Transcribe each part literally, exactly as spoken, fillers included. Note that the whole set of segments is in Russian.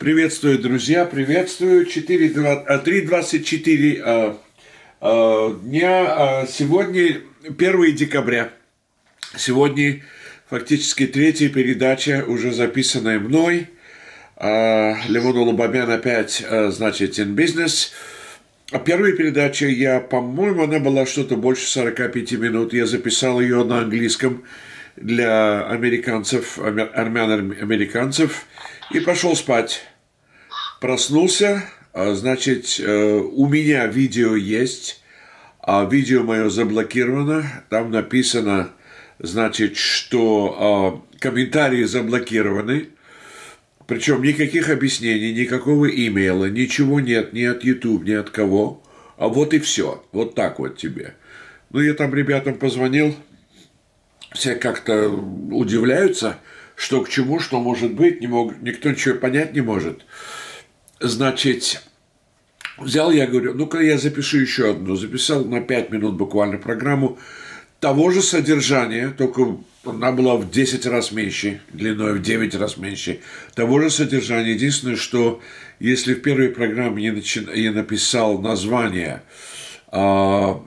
Приветствую, друзья, приветствую. три двадцать четыре а, а, дня. А, сегодня первое декабря. Сегодня фактически третья передача, уже записанная мной. А, Левон Улубамян опять, а, значит, in business. А первая передача, я, по-моему, она была что-то больше сорока пяти минут. Я записал ее на английском для американцев, армян-американцев, и пошел спать. Проснулся, значит, у меня видео есть, а видео мое заблокировано. Там написано, значит, что комментарии заблокированы. Причем никаких объяснений, никакого имейла, ничего нет, ни от YouTube, ни от кого. А вот и все. Вот так вот тебе. Ну, я там ребятам позвонил. Все как-то удивляются, что к чему, что может быть. Не мог, никто ничего понять не может. Значит, взял я, говорю, ну-ка я запишу еще одну. Записал на пять минут буквально программу того же содержания, только она была в десять раз меньше, длиной в девять раз меньше. Того же содержания. Единственное, что если в первой программе я, начи... я написал название, а,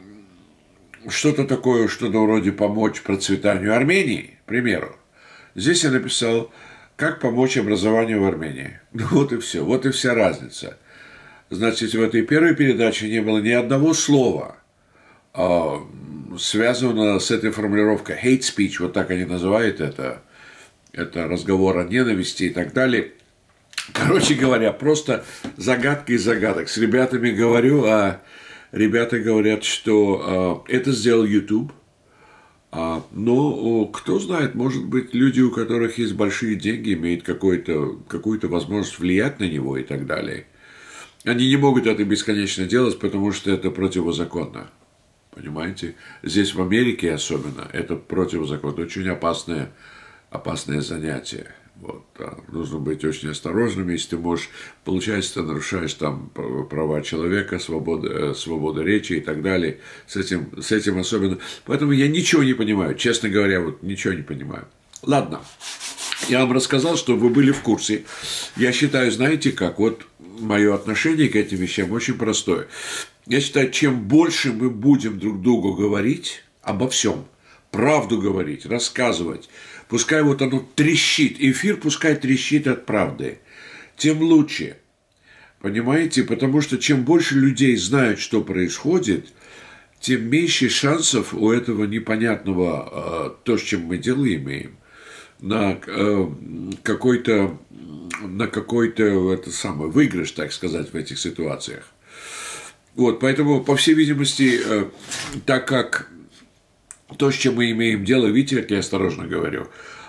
что-то такое, что-то вроде «Помочь процветанию Армении», к примеру, здесь я написал «Как помочь образованию в Армении». Ну вот и все, вот и вся разница. Значит, в этой первой передаче не было ни одного слова, а, связано с этой формулировкой hate speech, вот так они называют это, это разговор о ненависти и так далее. Короче говоря, просто загадки из загадок. С ребятами говорю, а ребята говорят, что а, это сделал YouTube. А, но кто знает, может быть, люди, у которых есть большие деньги, имеют какую-то какую-то возможность влиять на него и так далее. Они не могут это бесконечно делать, потому что это противозаконно. Понимаете? Здесь в Америке особенно это противозаконно, очень опасное, опасное занятие. Вот, да. Нужно быть очень осторожным, если ты можешь, получается, ты нарушаешь там права человека, свобода, свобода речи и так далее. С этим, с этим особенно. Поэтому я ничего не понимаю, честно говоря, вот ничего не понимаю. Ладно, я вам рассказал, чтобы вы были в курсе. Я считаю, знаете как, вот мое отношение к этим вещам очень простое. Я считаю, чем больше мы будем друг другу говорить обо всем, правду говорить, рассказывать, пускай вот оно трещит, эфир пускай трещит от правды, тем лучше. Понимаете? Потому что чем больше людей знают, что происходит, тем меньше шансов у этого непонятного, то, с чем мы дело имеем, на какой-то, на какой-то это самое, выигрыш, так сказать, в этих ситуациях. Вот, поэтому, по всей видимости, так как то, с чем мы имеем дело, видите, как я осторожно говорю,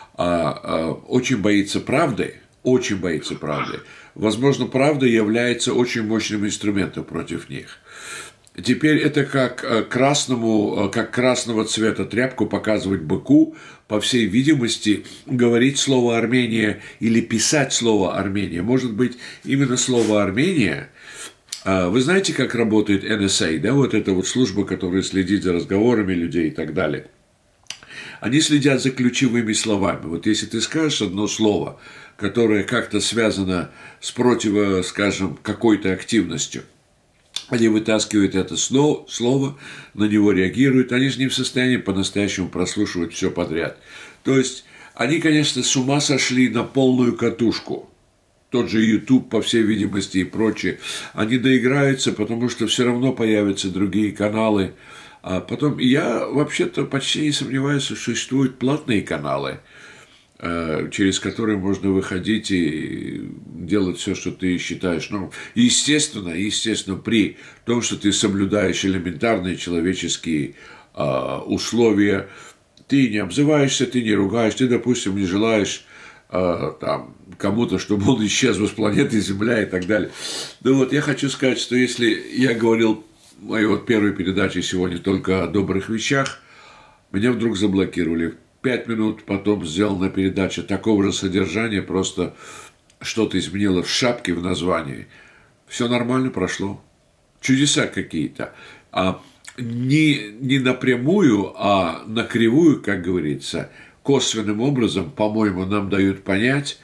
очень боится правды, очень боится правды. Возможно, правда является очень мощным инструментом против них. Теперь это как красному, как красного цвета тряпку показывать быку, по всей видимости, говорить слово «Армения» или писать слово «Армения». Может быть, именно слово «Армения». Вы знаете, как работает эн эс эй, да, вот эта вот служба, которая следит за разговорами людей и так далее. Они следят за ключевыми словами. Вот если ты скажешь одно слово, которое как-то связано с противо, скажем, какой-то активностью, они вытаскивают это слово, на него реагируют, они же не в состоянии по-настоящему прослушивать все подряд. То есть они, конечно, с ума сошли на полную катушку. Тот же YouTube, по всей видимости, и прочее, они доиграются, потому что все равно появятся другие каналы. А потом, я вообще-то почти не сомневаюсь, что существуют платные каналы, через которые можно выходить и делать все, что ты считаешь. Ну, естественно, естественно, при том, что ты соблюдаешь элементарные человеческие условия, ты не обзываешься, ты не ругаешь, ты, допустим, не желаешь там, кому-то, чтобы он исчез с планеты Земля и так далее. Ну вот, я хочу сказать, что если я говорил в моей вот первой передаче сегодня только о добрых вещах, меня вдруг заблокировали. Пять минут потом сделана передача такого же содержания, просто что-то изменило в шапке, в названии. Все нормально прошло. Чудеса какие-то. А не, не напрямую, а накривую, как говорится, косвенным образом, по-моему, нам дают понять,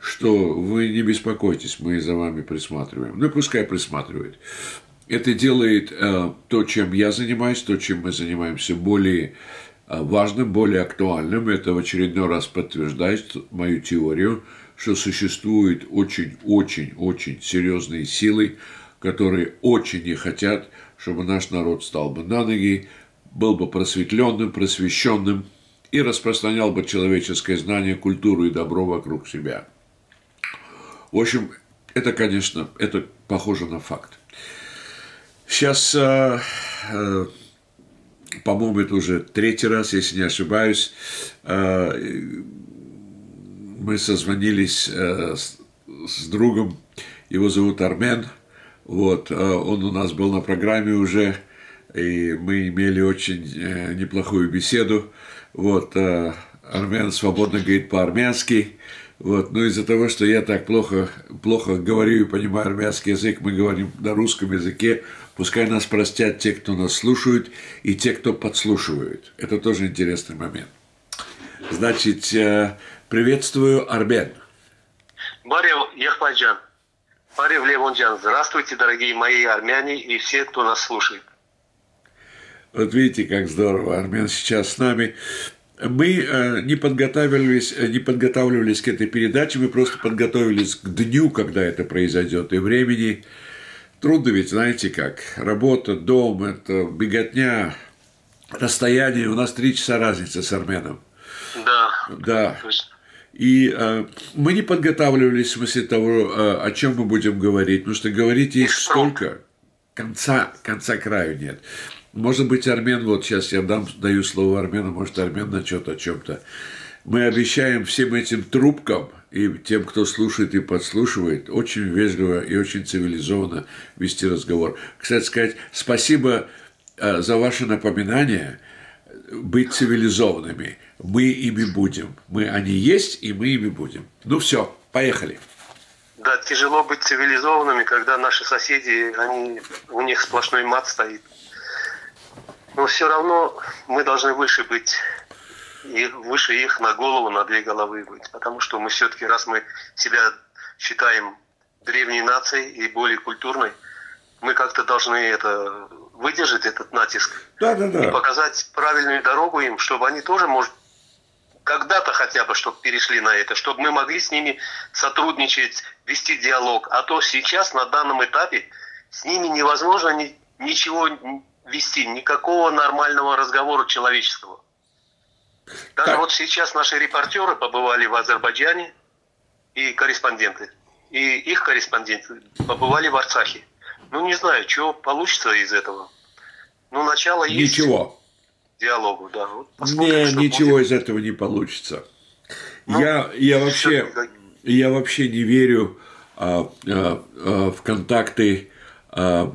что вы не беспокойтесь, мы за вами присматриваем. Ну, пускай присматривает. Это делает э, то, чем я занимаюсь, то, чем мы занимаемся, более э, важным, более актуальным. Это в очередной раз подтверждает мою теорию, что существуют очень-очень-очень серьезные силы, которые очень не хотят, чтобы наш народ стал бы на ноги, был бы просветленным, просвещенным и распространял бы человеческое знание, культуру и добро вокруг себя. В общем, это, конечно, это похоже на факт. Сейчас, э, э, по-моему, это уже третий раз, если не ошибаюсь, э, мы созвонились э, с, с другом, его зовут Армен, вот, э, он у нас был на программе уже, и мы имели очень э, неплохую беседу, вот, э, Армен свободно говорит по-армянски, вот, но из-за того, что я так плохо, плохо говорю и понимаю армянский язык, мы говорим на русском языке, пускай нас простят те, кто нас слушают, и те, кто подслушивают. Это тоже интересный момент. Значит, э, приветствую, Армен. Барев Яхпаджан, Барев Левонджан, здравствуйте, дорогие мои армяне и все, кто нас слушает. Вот видите, как здорово, Армен сейчас с нами. Мы э, не подготавливались, не подготавливались к этой передаче, мы просто подготовились к дню, когда это произойдет, и времени. Трудно ведь, знаете как, работа, дом, это беготня, расстояние, у нас три часа разницы с Арменом. Да. Да. Точно. И э, мы не подготавливались в смысле того, э, о чем мы будем говорить, потому что говорить есть столько, конца, конца краю нет. Может быть, Армен, вот сейчас я дам, даю слово Армену, может, Армен начнет о чем-то. Мы обещаем всем этим трубкам и тем, кто слушает и подслушивает, очень вежливо и очень цивилизованно вести разговор. Кстати сказать, спасибо э, за ваше напоминание быть цивилизованными. Мы ими будем. Мы, они есть, и мы ими будем. Ну все, поехали. Да, тяжело быть цивилизованными, когда наши соседи, они, у них сплошной мат стоит. Но все равно мы должны выше быть, и выше их на голову, на две головы быть. Потому что мы все-таки, раз мы себя считаем древней нацией и более культурной, мы как-то должны это выдержать, этот натиск. Да, да, да. И показать правильную дорогу им, чтобы они тоже, может, когда-то хотя бы, чтобы перешли на это, чтобы мы могли с ними сотрудничать, вести диалог. А то сейчас, на данном этапе, с ними невозможно ни, ничего вести, никакого нормального разговора человеческого. Даже так. Вот сейчас наши репортеры побывали в Азербайджане, и корреспонденты, и их корреспонденты побывали в Арцахе. Ну, не знаю, что получится из этого. Ну, начало есть. Ничего. Диалогу, да. Вот не, ничего будет. Из этого не получится. Ну, я, я, вообще, я вообще не верю а, а, а, в контакты а,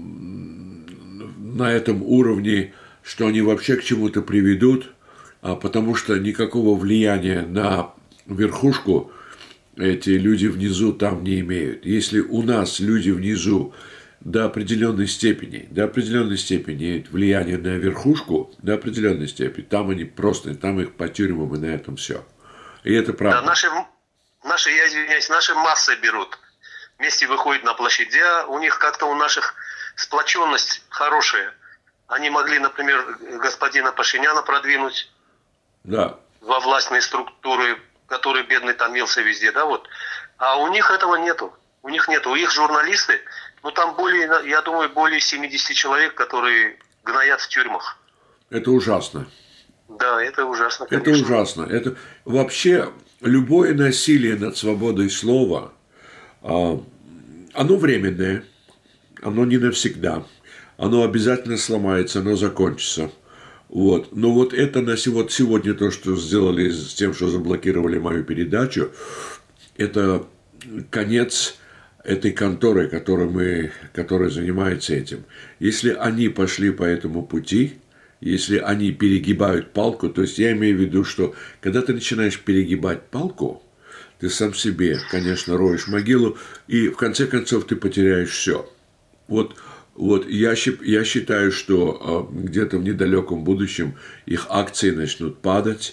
на этом уровне, что они вообще к чему-то приведут, а, потому что никакого влияния на верхушку эти люди внизу там не имеют. Если у нас люди внизу до определенной степени, до определенной степени имеют влияние на верхушку, до определенной степени, там они просто, там их по тюрьмам, и на этом все. И это правда. Да, наши, наши, я извиняюсь, наши массы берут, вместе выходят на площадя, у них как-то у наших сплоченность хорошая. Они могли, например, господина Пашиняна продвинуть, да, во властные структуры, который бедный томился везде, да, вот. А у них этого нету. У них нету. У их журналисты, ну там более, я думаю, более семидесяти человек, которые гноят в тюрьмах. Это ужасно. Да, это ужасно, конечно. Это ужасно. Это вообще любое насилие над свободой слова, оно временное, оно не навсегда, оно обязательно сломается, оно закончится. Вот. Но вот это на вот сегодня то, что сделали с тем, что заблокировали мою передачу, это конец этой конторы, которой, мы, которая занимается этим. Если они пошли по этому пути, если они перегибают палку, то есть я имею в виду, что когда ты начинаешь перегибать палку, ты сам себе, конечно, роешь могилу, и в конце концов ты потеряешь все. Вот. Вот я, я считаю, что где-то в недалеком будущем их акции начнут падать,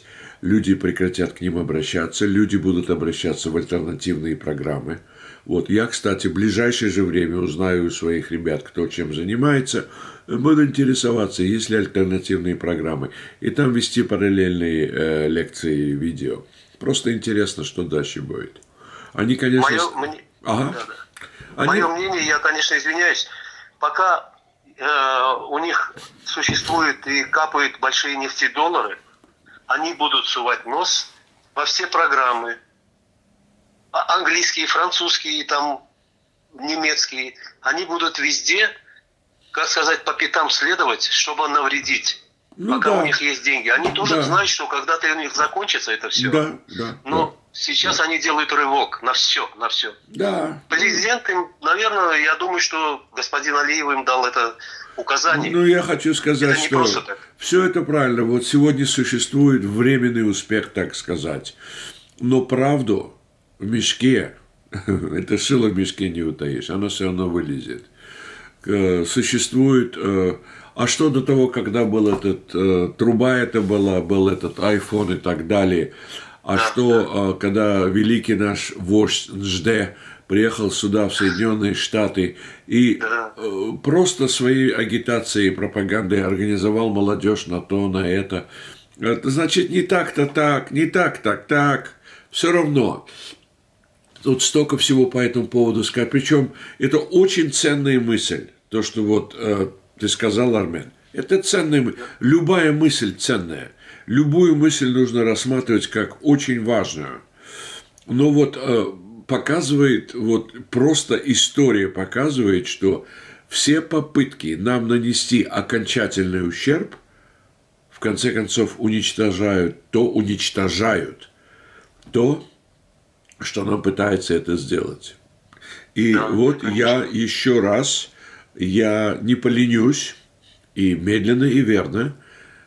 люди прекратят к ним обращаться, люди будут обращаться в альтернативные программы. Вот я, кстати, в ближайшее же время узнаю у своих ребят, кто чем занимается, буду интересоваться, есть ли альтернативные программы, и там вести параллельные э, лекции и видео. Просто интересно, что дальше будет. Они, конечно... Мое, мне... ага. да, да. Они... Мое мнение, я, конечно, извиняюсь, пока э, у них существуют и капают большие нефтедоллары, они будут сувать нос во все программы. Английские, французские, там, немецкие. Они будут везде, как сказать, по пятам следовать, чтобы навредить. Ну, пока да. у них есть деньги. Они тоже да. знают, что когда-то у них закончится это все. Да, да, Но да. сейчас да. они делают рывок на все, на все. Да. Президент им, наверное, я думаю, что господин Алиев им дал это указание. Ну, я хочу сказать, что все это правильно. Вот сегодня существует временный успех, так сказать. Но правду в мешке, это шило в мешке не утаишь, оно все равно вылезет. Существует... А что до того, когда был этот, э, труба это была, был этот айфон и так далее, а что, э, когда великий наш вождь Нжде приехал сюда, в Соединенные Штаты, и э, просто своей агитацией и пропагандой организовал молодежь на то, на это, это значит, не так-то так, не так, так, так, все равно. Тут столько всего по этому поводу сказать. Причем это очень ценная мысль, то, что вот... Э, ты сказал, Армен, это ценная мысль. Любая мысль ценная. Любую мысль нужно рассматривать как очень важную. Но вот э, показывает, вот просто история показывает, что все попытки нам нанести окончательный ущерб, в конце концов, уничтожают то, уничтожают то, что нам пытается это сделать. И да, вот конечно. Я еще раз... Я не поленюсь и медленно и верно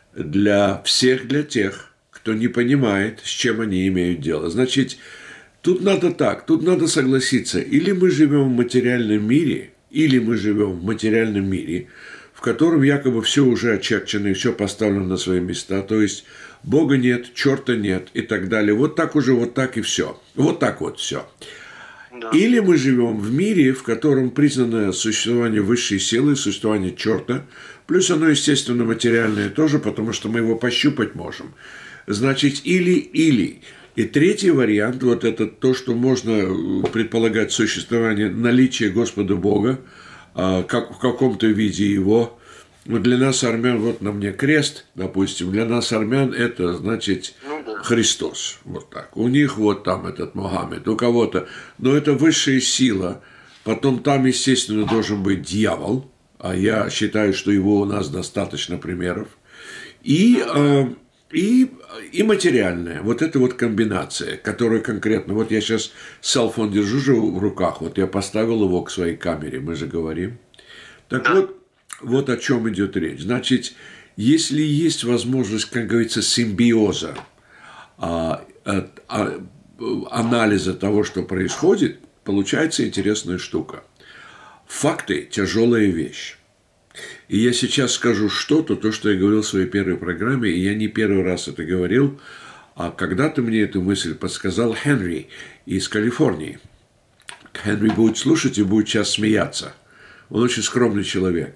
для всех, для тех, кто не понимает, с чем они имеют дело. Значит, тут надо так, тут надо согласиться. Или мы живем в материальном мире, или мы живем в материальном мире, в котором якобы все уже очерчено и все поставлено на свои места. То есть Бога нет, черта нет и так далее. Вот так уже, вот так и все. Вот так вот все. Да. Или мы живем в мире, в котором признано существование высшей силы, существование черта, плюс оно, естественно, материальное тоже, потому что мы его пощупать можем. Значит, или-или. И третий вариант, вот это то, что можно предполагать существование, наличие Господа Бога, как, в каком-то виде Его. Для нас, армян, вот на мне крест, допустим, для нас, армян, это значит Христос. Вот так. У них вот там этот Мухаммед, у кого-то. Но это высшая сила. Потом там, естественно, должен быть дьявол. А я считаю, что его у нас достаточно примеров. И, э, и, и материальная. Вот эта вот комбинация, которая конкретно... Вот я сейчас селфон держу же в руках. Вот я поставил его к своей камере, мы же говорим. Так да. вот, вот о чем идет речь. Значит, если есть возможность, как говорится, симбиоза, а, а, а, анализа того, что происходит, получается интересная штука. Факты – тяжелая вещь. И я сейчас скажу что-то, то, что я говорил в своей первой программе, и я не первый раз это говорил, а когда-то мне эту мысль подсказал Хенри из Калифорнии. Хенри будет слушать и будет сейчас смеяться. Он очень скромный человек.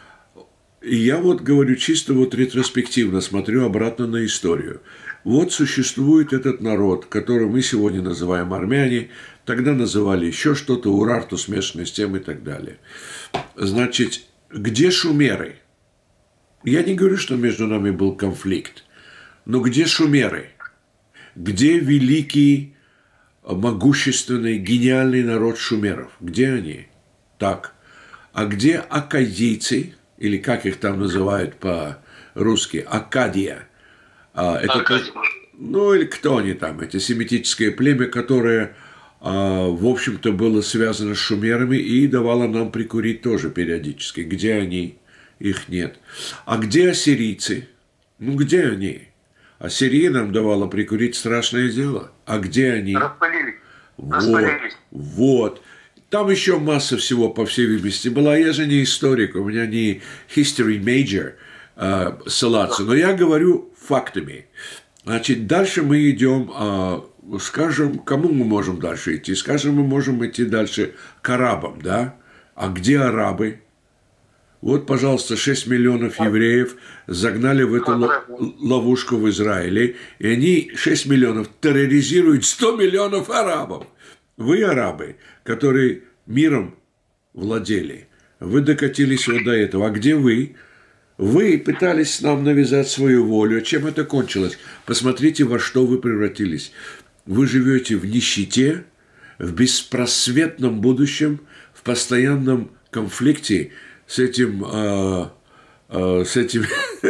И я вот говорю чисто вот ретроспективно, смотрю обратно на историю. Вот существует этот народ, который мы сегодня называем армяне, тогда называли еще что-то, урарту смешанный с тем и так далее. Значит, где шумеры? Я не говорю, что между нами был конфликт, но где шумеры? Где великий, могущественный, гениальный народ шумеров? Где они? Так. А где аккадийцы, или как их там называют по-русски, Аккадия? Это, Аккадия. Ну, или кто они там? Это семитическое племя, которое, в общем-то, было связано с шумерами и давало нам прикурить тоже периодически. Где они? Их нет. А где ассирийцы? Ну, где они? Ассирия нам давала прикурить страшное дело. А где они? Распалили. Вот. Распалились. Вот. Там еще масса всего, по всей видимости, была. Я же не историк, у меня не history major э, ссылаться, но я говорю фактами. Значит, дальше мы идем, а, скажем, кому мы можем дальше идти? Скажем, мы можем идти дальше к арабам, да? А где арабы? Вот, пожалуйста, шесть миллионов евреев загнали в эту ловушку в Израиле, и они, шесть миллионов, терроризируют сто миллионов арабов. Вы, арабы, которые миром владели, вы докатились вот до этого. А где вы? Вы пытались нам навязать свою волю. Чем это кончилось? Посмотрите, во что вы превратились. Вы живете в нищете, в беспросветном будущем, в постоянном конфликте с этим, э, э, с этим,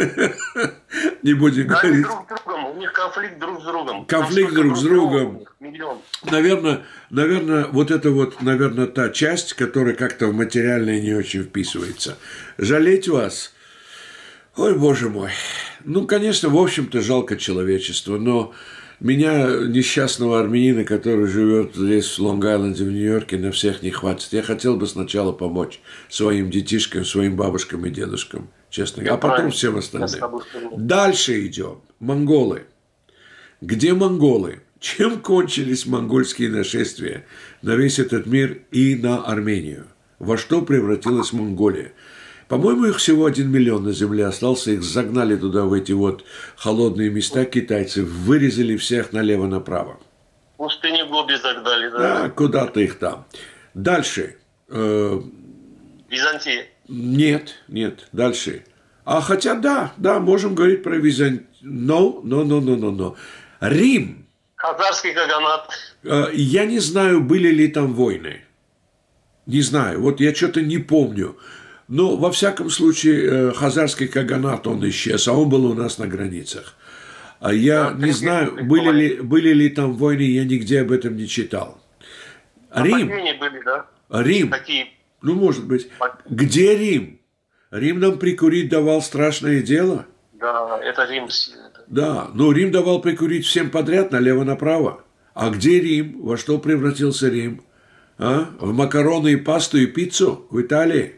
не будем да, говорить. Друг с другом. У них конфликт друг с другом. Конфликт друг с другом. Наверное, наверное, вот это вот, наверное, та часть, которая как-то в материальное не очень вписывается. Жалеть вас? Ой, боже мой. Ну, конечно, в общем-то, жалко человечество, но меня, несчастного армянина, который живет здесь, в Лонг-Айленде, в Нью-Йорке, на всех не хватит. Я хотел бы сначала помочь своим детишкам, своим бабушкам и дедушкам, честно говоря, а потом всем остальным. Дальше идем. Монголы. Где монголы? Чем кончились монгольские нашествия на весь этот мир и на Армению? Во что превратилась Монголия? По-моему, их всего один миллион на земле остался, их загнали туда, в эти вот холодные места китайцы, вырезали всех налево-направо. Пустыни Гоби загнали, да? Да, куда-то их там. Дальше. Э, Византия. Нет, нет, дальше. А хотя да, да, можем говорить про Византию. Но, но, но, но, но, но. Рим. Хазарский каганат. Э, я не знаю, были ли там войны. Не знаю, вот я что-то не помню. Но, во всяком случае, хазарский каганат, он исчез, а он был у нас на границах. А я да, не знаю, были ли, были ли там войны, я нигде об этом не читал. А Рим. Были, да? Рим. Какие? Ну, может быть. Где Рим? Рим нам прикурить давал страшное дело. Да, это Рим. Да, но Рим давал прикурить всем подряд, налево-направо. А где Рим? Во что превратился Рим? А? В макароны и пасту и пиццу в Италии?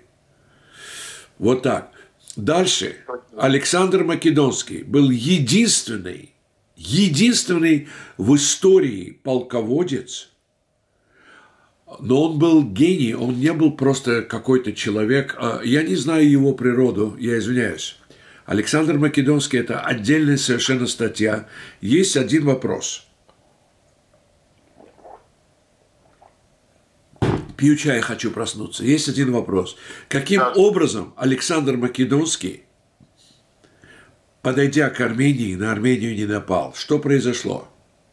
Вот так. Дальше. Александр Македонский был единственный, единственный в истории полководец, но он был гений, он не был просто какой-то человек. Я не знаю его природу, я извиняюсь. Александр Македонский – это отдельная совершенно статья. Есть один вопрос. Пью чай, хочу проснуться. Есть один вопрос. Каким да. образом Александр Македонский, подойдя к Армении, на Армению не напал? Что произошло?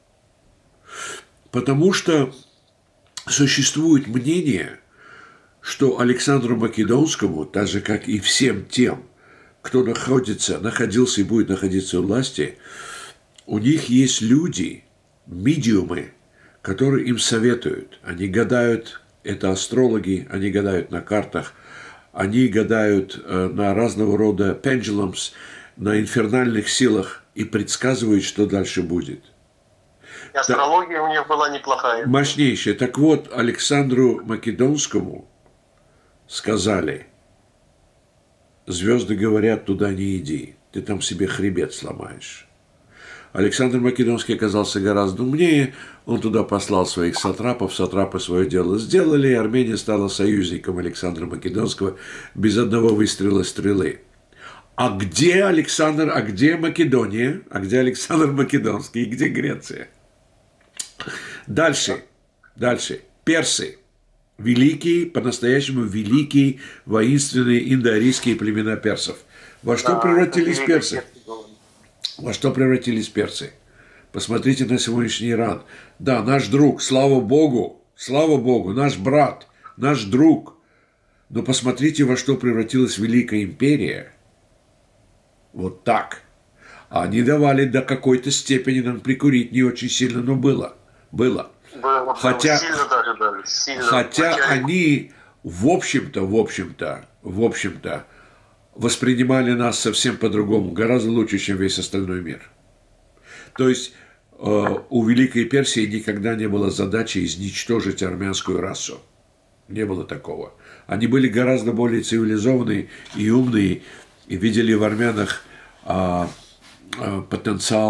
Потому что существует мнение, что Александру Македонскому, так же, как и всем тем, кто находится, находился и будет находиться у власти, у них есть люди, медиумы, которые им советуют. Они гадают. Это астрологи, они гадают на картах, они гадают э, на разного рода pendulums, на инфернальных силах и предсказывают, что дальше будет. И астрология да, у них была неплохая. Мощнейшая. Так вот, Александру Македонскому сказали, звезды говорят, туда не иди, ты там себе хребет сломаешь. Александр Македонский оказался гораздо умнее, он туда послал своих сатрапов, сатрапы свое дело сделали, и Армения стала союзником Александра Македонского без одного выстрела стрелы. А где Александр, а где Македония, а где Александр Македонский, и где Греция? Дальше, дальше, персы, великие, по-настоящему великие, воинственные индоарийские племена персов. Во что превратились персы? Во что превратились персы? Посмотрите на сегодняшний Иран. Да, наш друг, слава Богу, слава Богу, наш брат, наш друг. Но посмотрите, во что превратилась Великая империя. Вот так. А они давали до какой-то степени нам прикурить не очень сильно, но было. Было. было хотя сильно даже дали, сильно. хотя Вначале... они, в общем-то, в общем-то, в общем-то, воспринимали нас совсем по-другому, гораздо лучше, чем весь остальной мир. То есть э, у Великой Персии никогда не было задачи изничтожить армянскую расу. Не было такого. Они были гораздо более цивилизованные и умные, и видели в армянах э, э, потенциал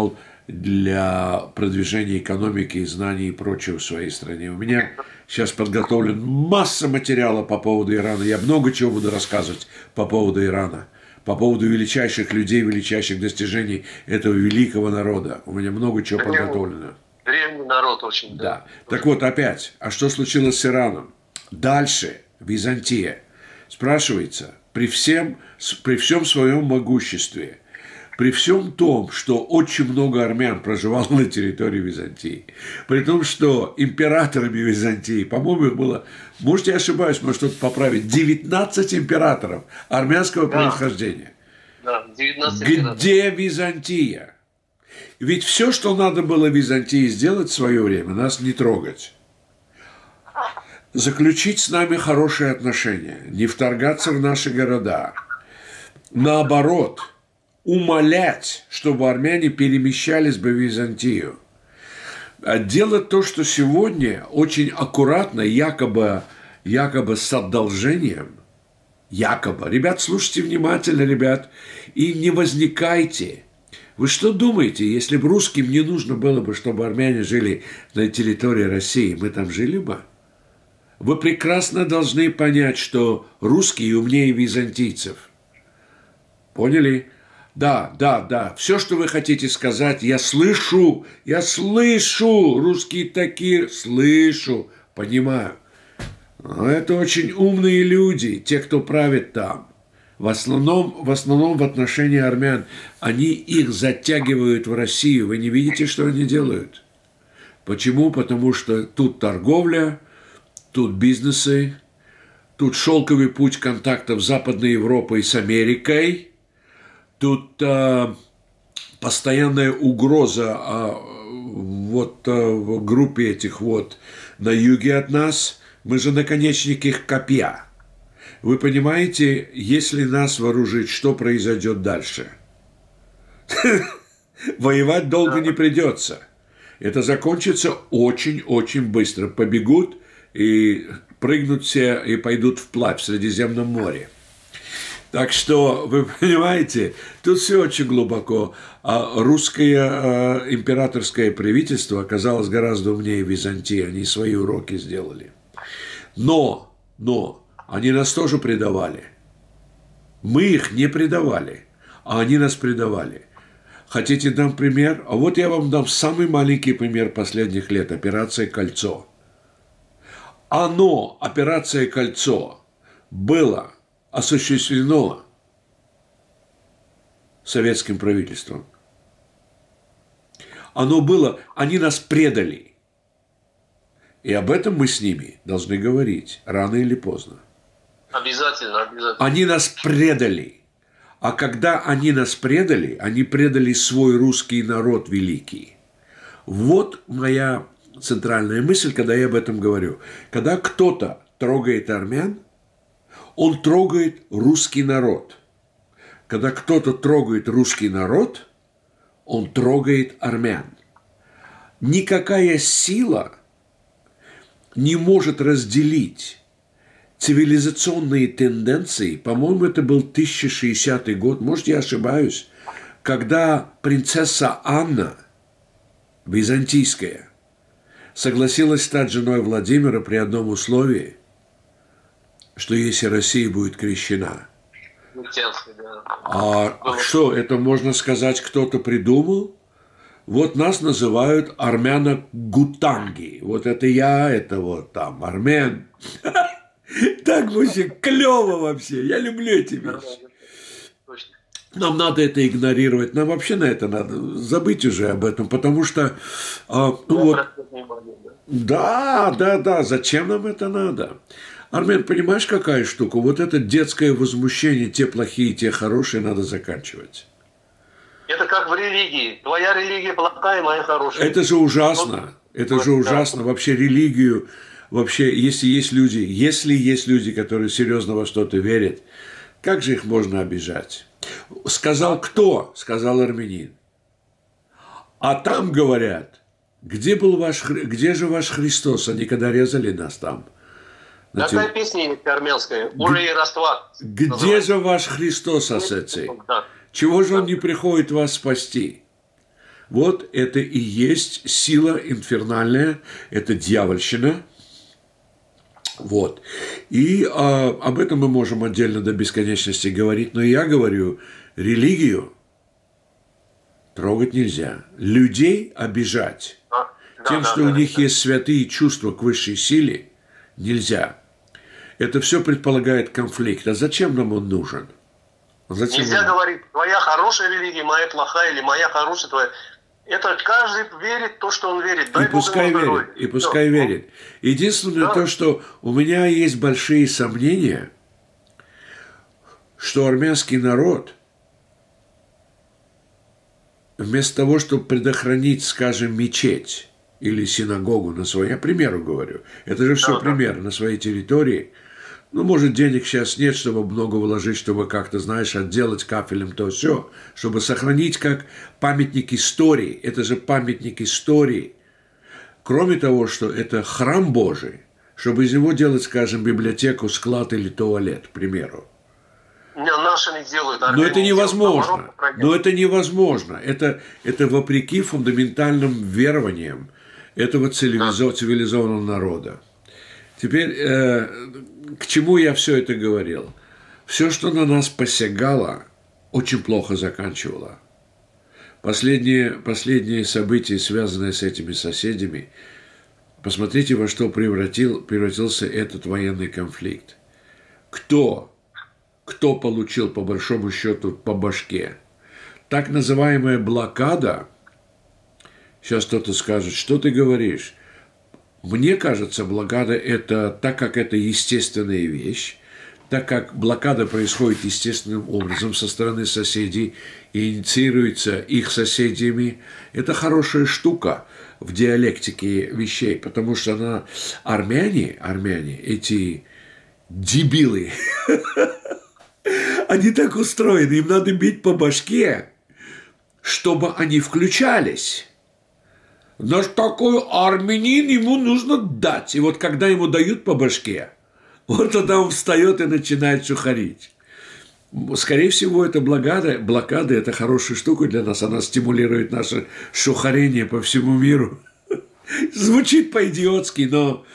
для продвижения экономики, знаний и прочего в своей стране. У меня сейчас подготовлен масса материала по поводу Ирана. Я много чего буду рассказывать по поводу Ирана, по поводу величайших людей, величайших достижений этого великого народа. У меня много чего Древний, подготовлено. Древний народ очень. Да. Да. Так вот, опять, а что случилось с Ираном? Дальше, Византия. Спрашивается, при всем, при всем своем могуществе, при всем том, что очень много армян проживало на территории Византии, при том, что императорами Византии, по-моему, их было, может, я ошибаюсь, может, что-то поправить, девятнадцать императоров армянского да. происхождения. Да, девятнадцать Где Византия? Ведь все, что надо было Византии сделать в свое время, нас не трогать. Заключить с нами хорошие отношения, не вторгаться в наши города. Наоборот, умолять, чтобы армяне перемещались бы в Византию. А делать то, что сегодня очень аккуратно, якобы, якобы с одолжением, якобы. Ребят, слушайте внимательно, ребят, и не возникайте. Вы что думаете, если бы русским не нужно было бы, чтобы армяне жили на территории России, мы там жили бы? Вы прекрасно должны понять, что русские умнее византийцев. Поняли? Да, да, да. Все, что вы хотите сказать, я слышу, я слышу. Русские такие, слышу, понимаю. Но это очень умные люди, те, кто правит там. В основном, в основном в отношении армян. Они их затягивают в Россию. Вы не видите, что они делают? Почему? Потому что тут торговля, тут бизнесы, тут шелковый путь контактов с Западной Европой с Америкой, тут а, постоянная угроза а, вот а, в группе этих вот на юге от нас. Мы же наконечник их копья. Вы понимаете, если нас вооружить, что произойдет дальше? Воевать долго не придется. Это закончится очень-очень быстро. Побегут и прыгнут все и пойдут вплавь в Средиземном море. Так что, вы понимаете, тут все очень глубоко. А русское а, императорское правительство оказалось гораздо умнее Византии. Они свои уроки сделали. Но, но, они нас тоже предавали. Мы их не предавали, а они нас предавали. Хотите дам пример? А вот я вам дам самый маленький пример последних лет. Операция «Кольцо». Оно, операция «Кольцо», было осуществлено советским правительством. Оно было, они нас предали. И об этом мы с ними должны говорить, рано или поздно. Обязательно, обязательно. Они нас предали. А когда они нас предали, они предали свой русский народ великий. Вот моя центральная мысль, когда я об этом говорю. Когда кто-то трогает армян, он трогает русский народ. Когда кто-то трогает русский народ, он трогает армян. Никакая сила не может разделить цивилизационные тенденции. По-моему, это был тысяча шестидесятый год, может, я ошибаюсь, когда принцесса Анна, византийская, согласилась стать женой Владимира при одном условии, что если Россия будет крещена. А что, это можно сказать, кто-то придумал? Вот нас называют армяно-гутанги. Вот это я, это вот там армян. Так вообще клево вообще. Я люблю эти вещи. Нам надо это игнорировать. Нам вообще на это надо забыть уже об этом, потому что а, ну, вот, да, да, да. Зачем нам это надо? Армен, понимаешь, какая штука? Вот это детское возмущение, те плохие, те хорошие, надо заканчивать. Это как в религии. Твоя религия плохая, моя хорошая. Это же ужасно. Это же ужасно. Вообще религию, вообще, если есть люди, если есть люди, которые серьезно во что-то верят, как же их можно обижать? Сказал кто? Сказал армянин. А там говорят, где был ваш, где же ваш Христос? Они когда резали нас там. Какая песня есть армянская? Уже и растват. Где называется. же ваш Христос, асецы? Да. Чего же он не приходит вас спасти? Вот это и есть сила инфернальная, это дьявольщина. Вот. И а, об этом мы можем отдельно до бесконечности говорить, но я говорю, религию трогать нельзя. Людей обижать Да, тем, да, что да, у да, них да. есть святые чувства к высшей силе, нельзя. Это все предполагает конфликт. А зачем нам он нужен? Зачем Нельзя он? говорить, твоя хорошая религия, моя плохая, или моя хорошая, твоя. Это каждый верит то, что он верит. Дай И Бог пускай ему верит, здоровья. и пускай Всё. верит. Единственное Да. то, что у меня есть большие сомнения, что армянский народ вместо того, чтобы предохранить, скажем, мечеть или синагогу на своей, я к примеру говорю, это же все Да, да. пример, на своей территории, ну, может, денег сейчас нет, чтобы много вложить, чтобы как-то, знаешь, отделать кафелем то все, чтобы сохранить как памятник истории. Это же памятник истории. Кроме того, что это храм Божий, чтобы из него делать, скажем, библиотеку, склад или туалет, к примеру. Не, наши не делают. Но армяне это не делают, невозможно. наоборот, проделывают. Но это невозможно. Это, это вопреки фундаментальным верованиям этого цивилизо- цивилизованного народа. Теперь, э, к чему я все это говорил? Все, что на нас посягало, очень плохо заканчивало. Последние, последние события, связанные с этими соседями, посмотрите, во что превратил, превратился этот военный конфликт. Кто, кто получил, по большому счету, по башке? Так называемая блокада, сейчас кто-то скажет, что ты говоришь? Мне кажется, блокада – это, так как это естественная вещь, так как блокада происходит естественным образом со стороны соседей и инициируется их соседями, это хорошая штука в диалектике вещей, потому что она, армяне, армяне, эти дебилы, они так устроены, им надо бить по башке, чтобы они включались. Но такой армянин ему нужно дать. И вот когда ему дают по башке, вот тогда он встает и начинает чухарить. Скорее всего, эта блокада, блокада – это хорошая штука для нас. Она стимулирует наше шухарение по всему миру. Звучит по-идиотски, но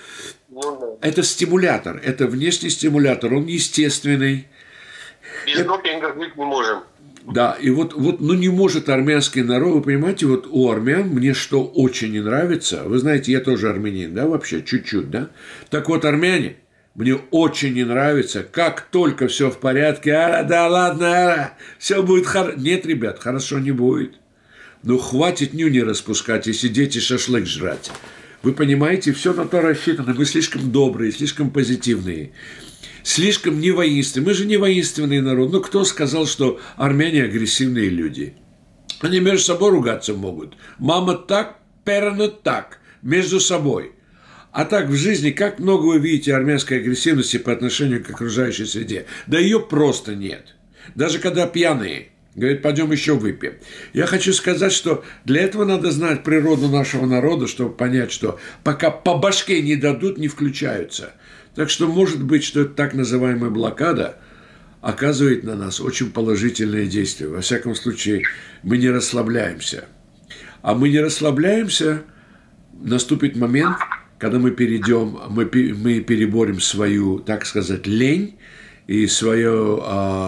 это стимулятор. Это внешний стимулятор. Он естественный. Без допинга жить не можем. Да, и вот, вот, ну не может армянский народ, вы понимаете, вот у армян мне что очень не нравится, вы знаете, я тоже армянин, да, вообще, чуть-чуть, да, так вот армяне, мне очень не нравится, как только все в порядке, а, да ладно, а, все будет хорошо, нет, ребят, хорошо не будет, ну хватит нюни распускать и сидеть и шашлык жрать, вы понимаете, все на то рассчитано, мы слишком добрые, слишком позитивные. Слишком не воинственный. Мы же не воинственный народ. Ну, кто сказал, что армяне агрессивные люди? Они между собой ругаться могут. Мама так, перна так. Между собой. А так в жизни, как много вы видите армянской агрессивности по отношению к окружающей среде? Да ее просто нет. Даже когда пьяные. Говорит, пойдем еще выпьем. Я хочу сказать, что для этого надо знать природу нашего народа, чтобы понять, что пока по башке не дадут, не включаются. Так что может быть, что эта так называемая блокада оказывает на нас очень положительное действие. Во всяком случае, мы не расслабляемся. А мы не расслабляемся, наступит момент, когда мы перейдем, мы, мы переборем свою, так сказать, лень и свое,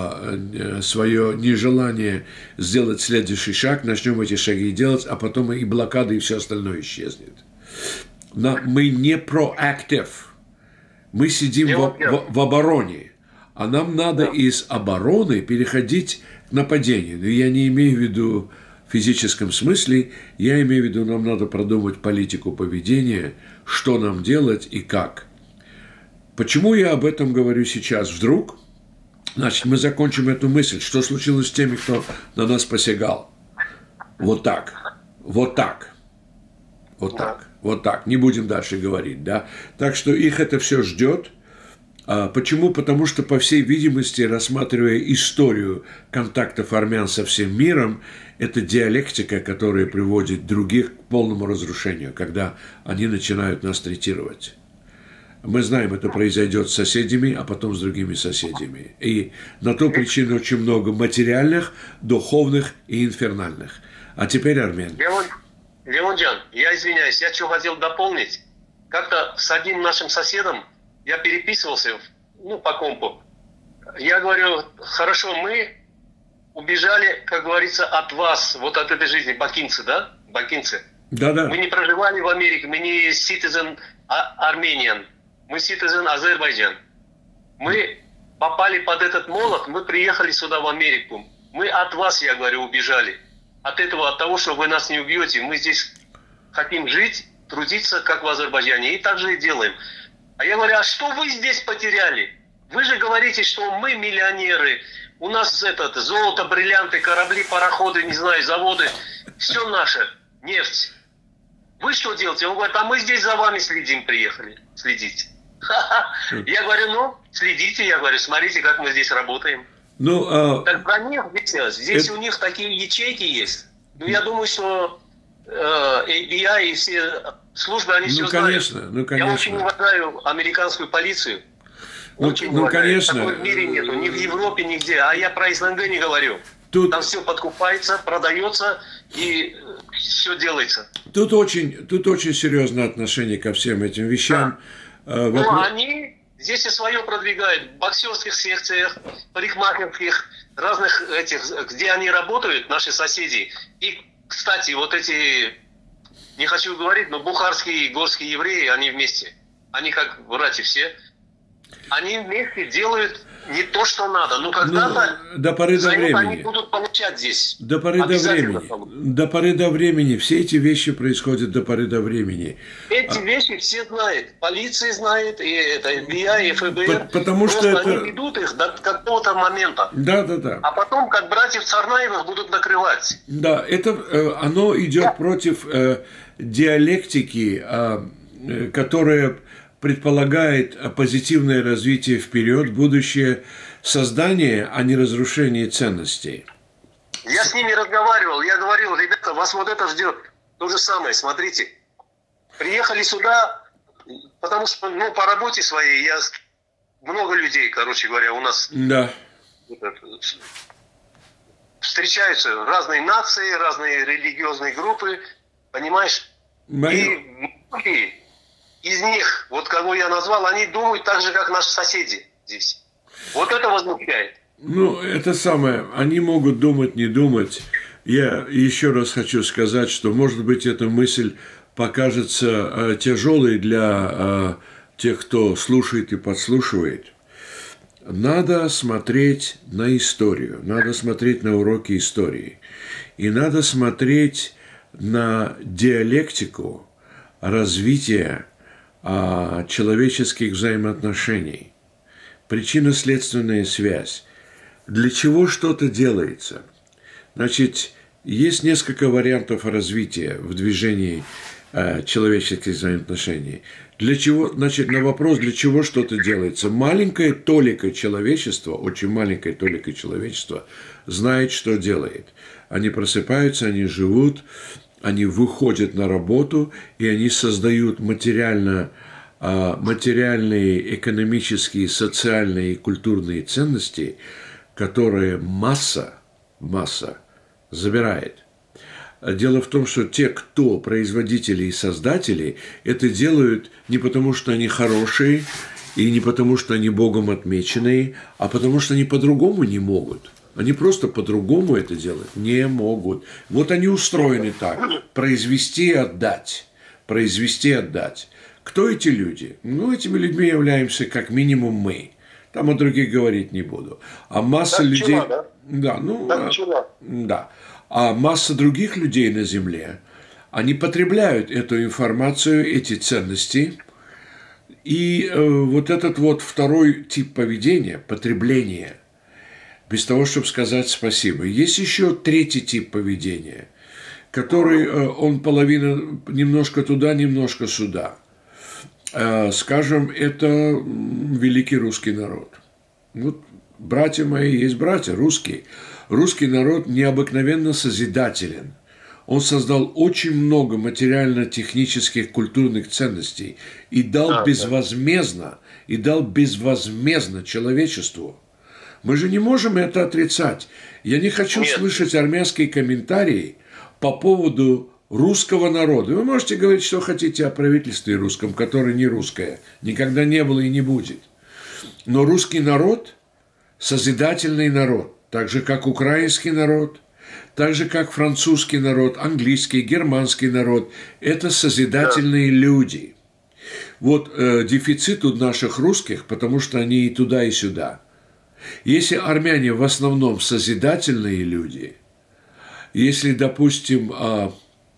а, свое нежелание сделать следующий шаг, начнем эти шаги делать, а потом и блокада, и все остальное исчезнет. Но мы не proactive. Мы сидим в, в, в обороне, а нам надо из обороны переходить к нападению. Но я не имею в виду в физическом смысле, я имею в виду, нам надо продумать политику поведения, что нам делать и как. Почему я об этом говорю сейчас? Вдруг, значит, мы закончим эту мысль. Что случилось с теми, кто на нас посягал? Вот так, вот так, вот так. Вот так, не будем дальше говорить, да. Так что их это все ждет. А почему? Потому что, по всей видимости, рассматривая историю контактов армян со всем миром, это диалектика, которая приводит других к полному разрушению, когда они начинают нас третировать. Мы знаем, это произойдет с соседями, а потом с другими соседями. И на то причины очень много материальных, духовных и инфернальных. а теперь армян. Леон, Леонджан, я извиняюсь, я что хотел дополнить. Как-то с одним нашим соседом я переписывался, ну, по компу. Я говорю, хорошо, мы убежали, как говорится, от вас, вот от этой жизни, бакинцы, да? Бакинцы. Да-да. Мы не проживали в Америке, мы не citizen Armenian, мы citizen Азербайджан. Мы попали под этот молот, мы приехали сюда в Америку. Мы от вас, я говорю, убежали. От этого, от того, что вы нас не убьете. Мы здесь хотим жить, трудиться, как в Азербайджане. И так же и делаем. А я говорю, а что вы здесь потеряли? Вы же говорите, что мы миллионеры. У нас этот, золото, бриллианты, корабли, пароходы, не знаю, заводы. Все наше. Нефть. Вы что делаете? Он говорит, а мы здесь за вами следим, приехали. Следите. Я говорю, ну, следите, я говорю, смотрите, как мы здесь работаем. Ну, а... Так про них здесь, здесь это... у них такие ячейки есть. Ну, я думаю, что э, эй би ай и все службы, они ну, все конечно, знают. Ну, конечно. Я очень уважаю американскую полицию. Ну, очень ну, уважаю. конечно. Такой в мире нету, ни в Европе, нигде. А я про СНГ не говорю. Тут... Там все подкупается, продается и все делается. Тут очень, тут очень серьезное отношение ко всем этим вещам. Да. Ну, вот... они здесь и свое продвигают. В боксерских секциях, парикмахерских, разных этих, где они работают, наши соседи. И, кстати, вот эти, не хочу говорить, но бухарские и горские евреи, они вместе. Они как братья все. Они вместе делают не то, что надо. Но когда-то ну, до поры до времени. Они будут получать здесь. До поры до времени. До поры до времени. Все эти вещи происходят до поры до времени. Эти а... вещи все знают. Полиция знает, и это эй би ай, и эф бэ эр. Потому что это... они ведут их до какого-то момента. Да, да, да. А потом, как братьев Царнаевых, будут накрывать. Да, это оно идет да. против э, диалектики, э, которая предполагает позитивное развитие вперед, будущее создание, а не разрушение ценностей. Я с ними разговаривал, я говорил, ребята, вас вот это ждет. То же самое, смотрите. Приехали сюда, потому что, ну, по работе своей, я много людей, короче говоря, у нас да. встречаются разные нации, разные религиозные группы, понимаешь? Мое... И из них, вот кого я назвал, они думают так же, как наши соседи здесь. Вот это возмущает. Ну, это самое. Они могут думать, не думать. Я еще раз хочу сказать, что, может быть, эта мысль покажется э, тяжелой для э, тех, кто слушает и подслушивает. Надо смотреть на историю, надо смотреть на уроки истории. И надо смотреть на диалектику развития а, человеческих взаимоотношений, причинно-следственная связь, для чего что-то делается. Значит, есть несколько вариантов развития в движении а, человеческих взаимоотношений. Для чего, значит, на вопрос, для чего что-то делается, маленькая толика человечества, очень маленькая толика человечества знает, что делает. Они просыпаются, они живут, они выходят на работу, и они создают материально, материальные, экономические, социальные и культурные ценности, которые масса, масса забирает. Дело в том, что те, кто производители и создатели, это делают не потому, что они хорошие, и не потому, что они Богом отмеченные, а потому, что они по-другому не могут. Они просто по-другому это делать не могут. Вот они устроены так. Произвести и отдать. Произвести и отдать. Кто эти люди? Ну, этими людьми являемся как минимум мы. Там о других говорить не буду. А масса так людей... Пчела, да? Да, ну... Так пчела. Да. А масса других людей на Земле, они потребляют эту информацию, эти ценности. И э, вот этот вот второй тип поведения, потребление, без того, чтобы сказать спасибо. Есть еще третий тип поведения, который, он половина, немножко туда, немножко сюда. Скажем, это великий русский народ. Вот братья мои есть братья, русские. Русский народ необыкновенно созидателен. Он создал очень много материально-технических культурных ценностей и дал а, безвозмездно, и дал безвозмездно человечеству. Мы же не можем это отрицать. Я не хочу Нет. слышать армянские комментарии по поводу русского народа. Вы можете говорить, что хотите о правительстве русском, которое не русское, никогда не было и не будет. Но русский народ – созидательный народ, так же, как украинский народ, так же, как французский народ, английский, германский народ – это созидательные люди. Вот э, дефицит у наших русских, потому что они и туда, и сюда. Если армяне в основном созидательные люди, если, допустим, э,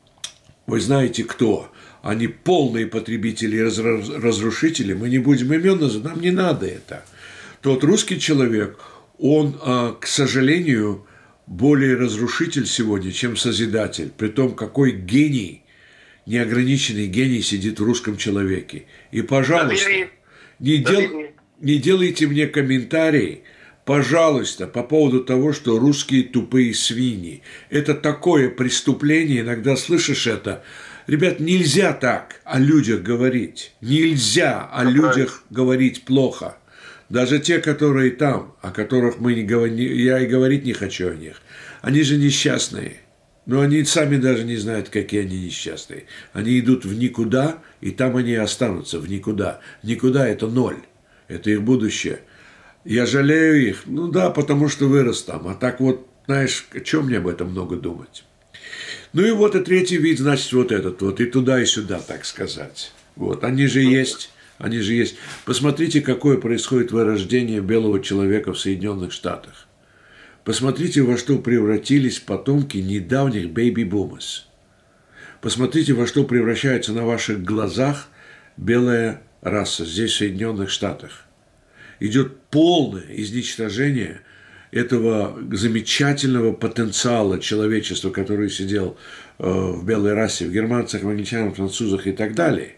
вы знаете кто, они полные потребители и разрушители, мы не будем имен называть, нам не надо это. Тот русский человек, он, э, к сожалению, более разрушитель сегодня, чем созидатель. Притом, какой гений, неограниченный гений сидит в русском человеке. И, пожалуйста, не, дел, не делайте мне комментарии, пожалуйста, по поводу того, что русские тупые свиньи. Это такое преступление, иногда слышишь это. Ребят, нельзя так о людях говорить. Нельзя о людях говорить плохо. Даже те, которые там, о которых мы не говорим, я и говорить не хочу о них, они же несчастные. Но они сами даже не знают, какие они несчастные. Они идут в никуда, и там они останутся в никуда. Никуда – это ноль. Это их будущее. Я жалею их? Ну да, потому что вырос там. А так вот, знаешь, о чем мне об этом много думать? Ну и вот и третий вид, значит, вот этот вот. И туда, и сюда, так сказать. Вот, они же есть. Они же есть. Посмотрите, какое происходит вырождение белого человека в Соединенных Штатах. Посмотрите, во что превратились потомки недавних бэйби-бумерс. Посмотрите, во что превращается на ваших глазах белая раса здесь, в Соединенных Штатах. Идет полное изничтожение этого замечательного потенциала человечества, который сидел в белой расе, в германцах, в англичанах, французах и так далее.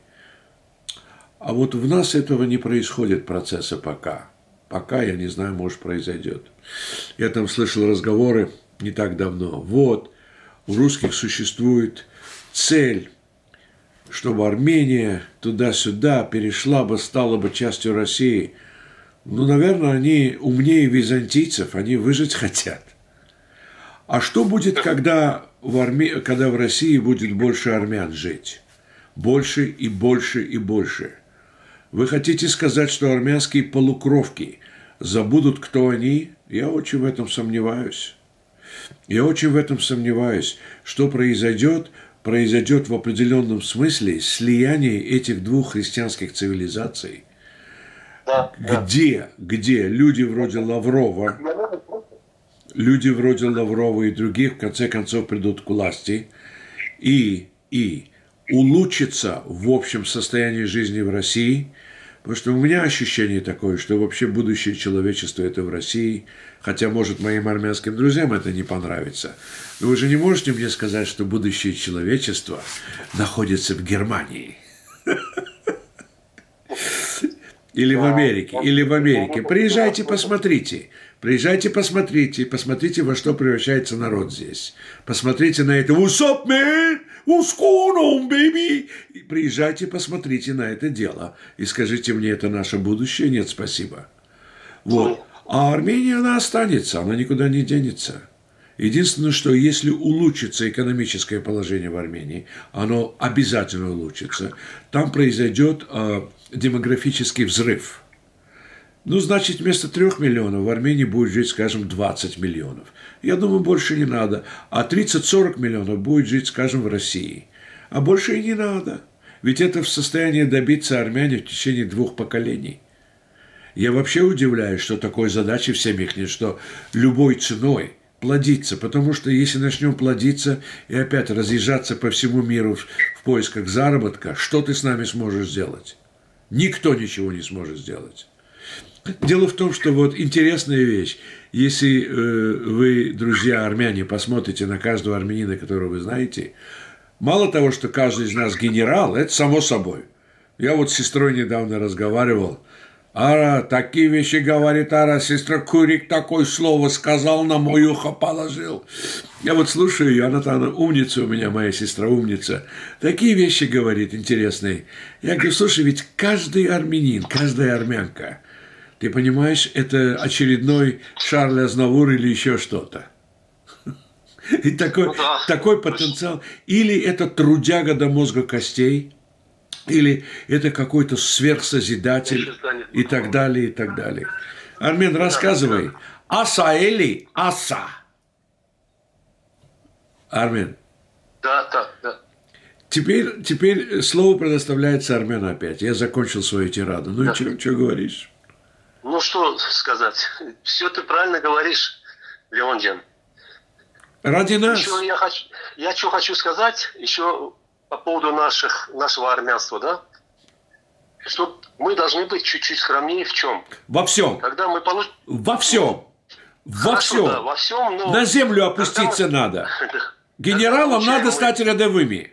А вот в нас этого не происходит процесса пока. Пока, я не знаю, может, произойдет. Я там слышал разговоры не так давно. Вот, у русских существует цель, чтобы Армения туда-сюда перешла бы, стала бы частью России. Ну, наверное, они умнее византийцев, они выжить хотят. А что будет, когда в, Арме... когда в России будет больше армян жить? Больше и больше и больше. Вы хотите сказать, что армянские полукровки забудут, кто они? Я очень в этом сомневаюсь. Я очень в этом сомневаюсь. Что произойдет? Произойдет в определенном смысле слияние этих двух христианских цивилизаций. Да, где, да. где люди вроде Лаврова, люди вроде Лаврова и других в конце концов придут к власти и, и улучшится в общем состоянии жизни в России, потому что у меня ощущение такое, что вообще будущее человечества это в России, хотя, может, моим армянским друзьям это не понравится. Но вы же не можете мне сказать, что будущее человечества находится в Германии. Или в Америке, или в Америке. Приезжайте, посмотрите. Приезжайте, посмотрите. Посмотрите, во что превращается народ здесь. Посмотрите на это. What's up, man? What's going on, baby? Приезжайте, посмотрите на это дело. И скажите мне, это наше будущее? Нет, спасибо. Вот. А Армения, она останется. Она никуда не денется. Единственное, что если улучшится экономическое положение в Армении, оно обязательно улучшится, там произойдет э, демографический взрыв. Ну, значит, вместо трех миллионов в Армении будет жить, скажем, двадцать миллионов. Я думаю, больше не надо. А тридцать-сорок миллионов будет жить, скажем, в России. А больше и не надо. Ведь это в состоянии добиться армяне в течение двух поколений. Я вообще удивляюсь, что такой задачи в семьях нет, что любой ценой плодиться, потому что если начнем плодиться и опять разъезжаться по всему миру в, в поисках заработка, что ты с нами сможешь сделать? Никто ничего не сможет сделать. Дело в том, что вот интересная вещь, если э, вы, друзья армяне, посмотрите на каждого армянина, которого вы знаете, мало того, что каждый из нас генерал, это само собой. Я вот с сестрой недавно разговаривал. Ара, такие вещи говорит, Ара, сестра Курик такое слово сказал, на мое ухо положил. Я вот слушаю ее, она-то она умница у меня, моя сестра умница. Такие вещи говорит интересные. Я говорю, слушай, ведь каждый армянин, каждая армянка, ты понимаешь, это очередной Шарль Азнавур или еще что-то. И такой, Ну да. такой потенциал. Или это трудяга до мозга костей, или это какой-то сверхсозидатель, и так далее, и так далее. Армен, рассказывай. Аса или аса? Армен. Да, да, да. Теперь, теперь слово предоставляется Армену опять. Я закончил свою тираду. Ну Да. и что, что говоришь? Ну что сказать? Все ты правильно говоришь, Леонтьян. Ради нас. Еще я хочу, я что хочу сказать, еще по поводу наших, нашего армянства, да? Что мы должны быть чуть-чуть скромнее в чем? Во всем. Когда мы получим... Во всем. Во Хорошо, всем. да, во всем, но... На землю когда опуститься мы- надо. Генералам Когда надо мы- стать рядовыми.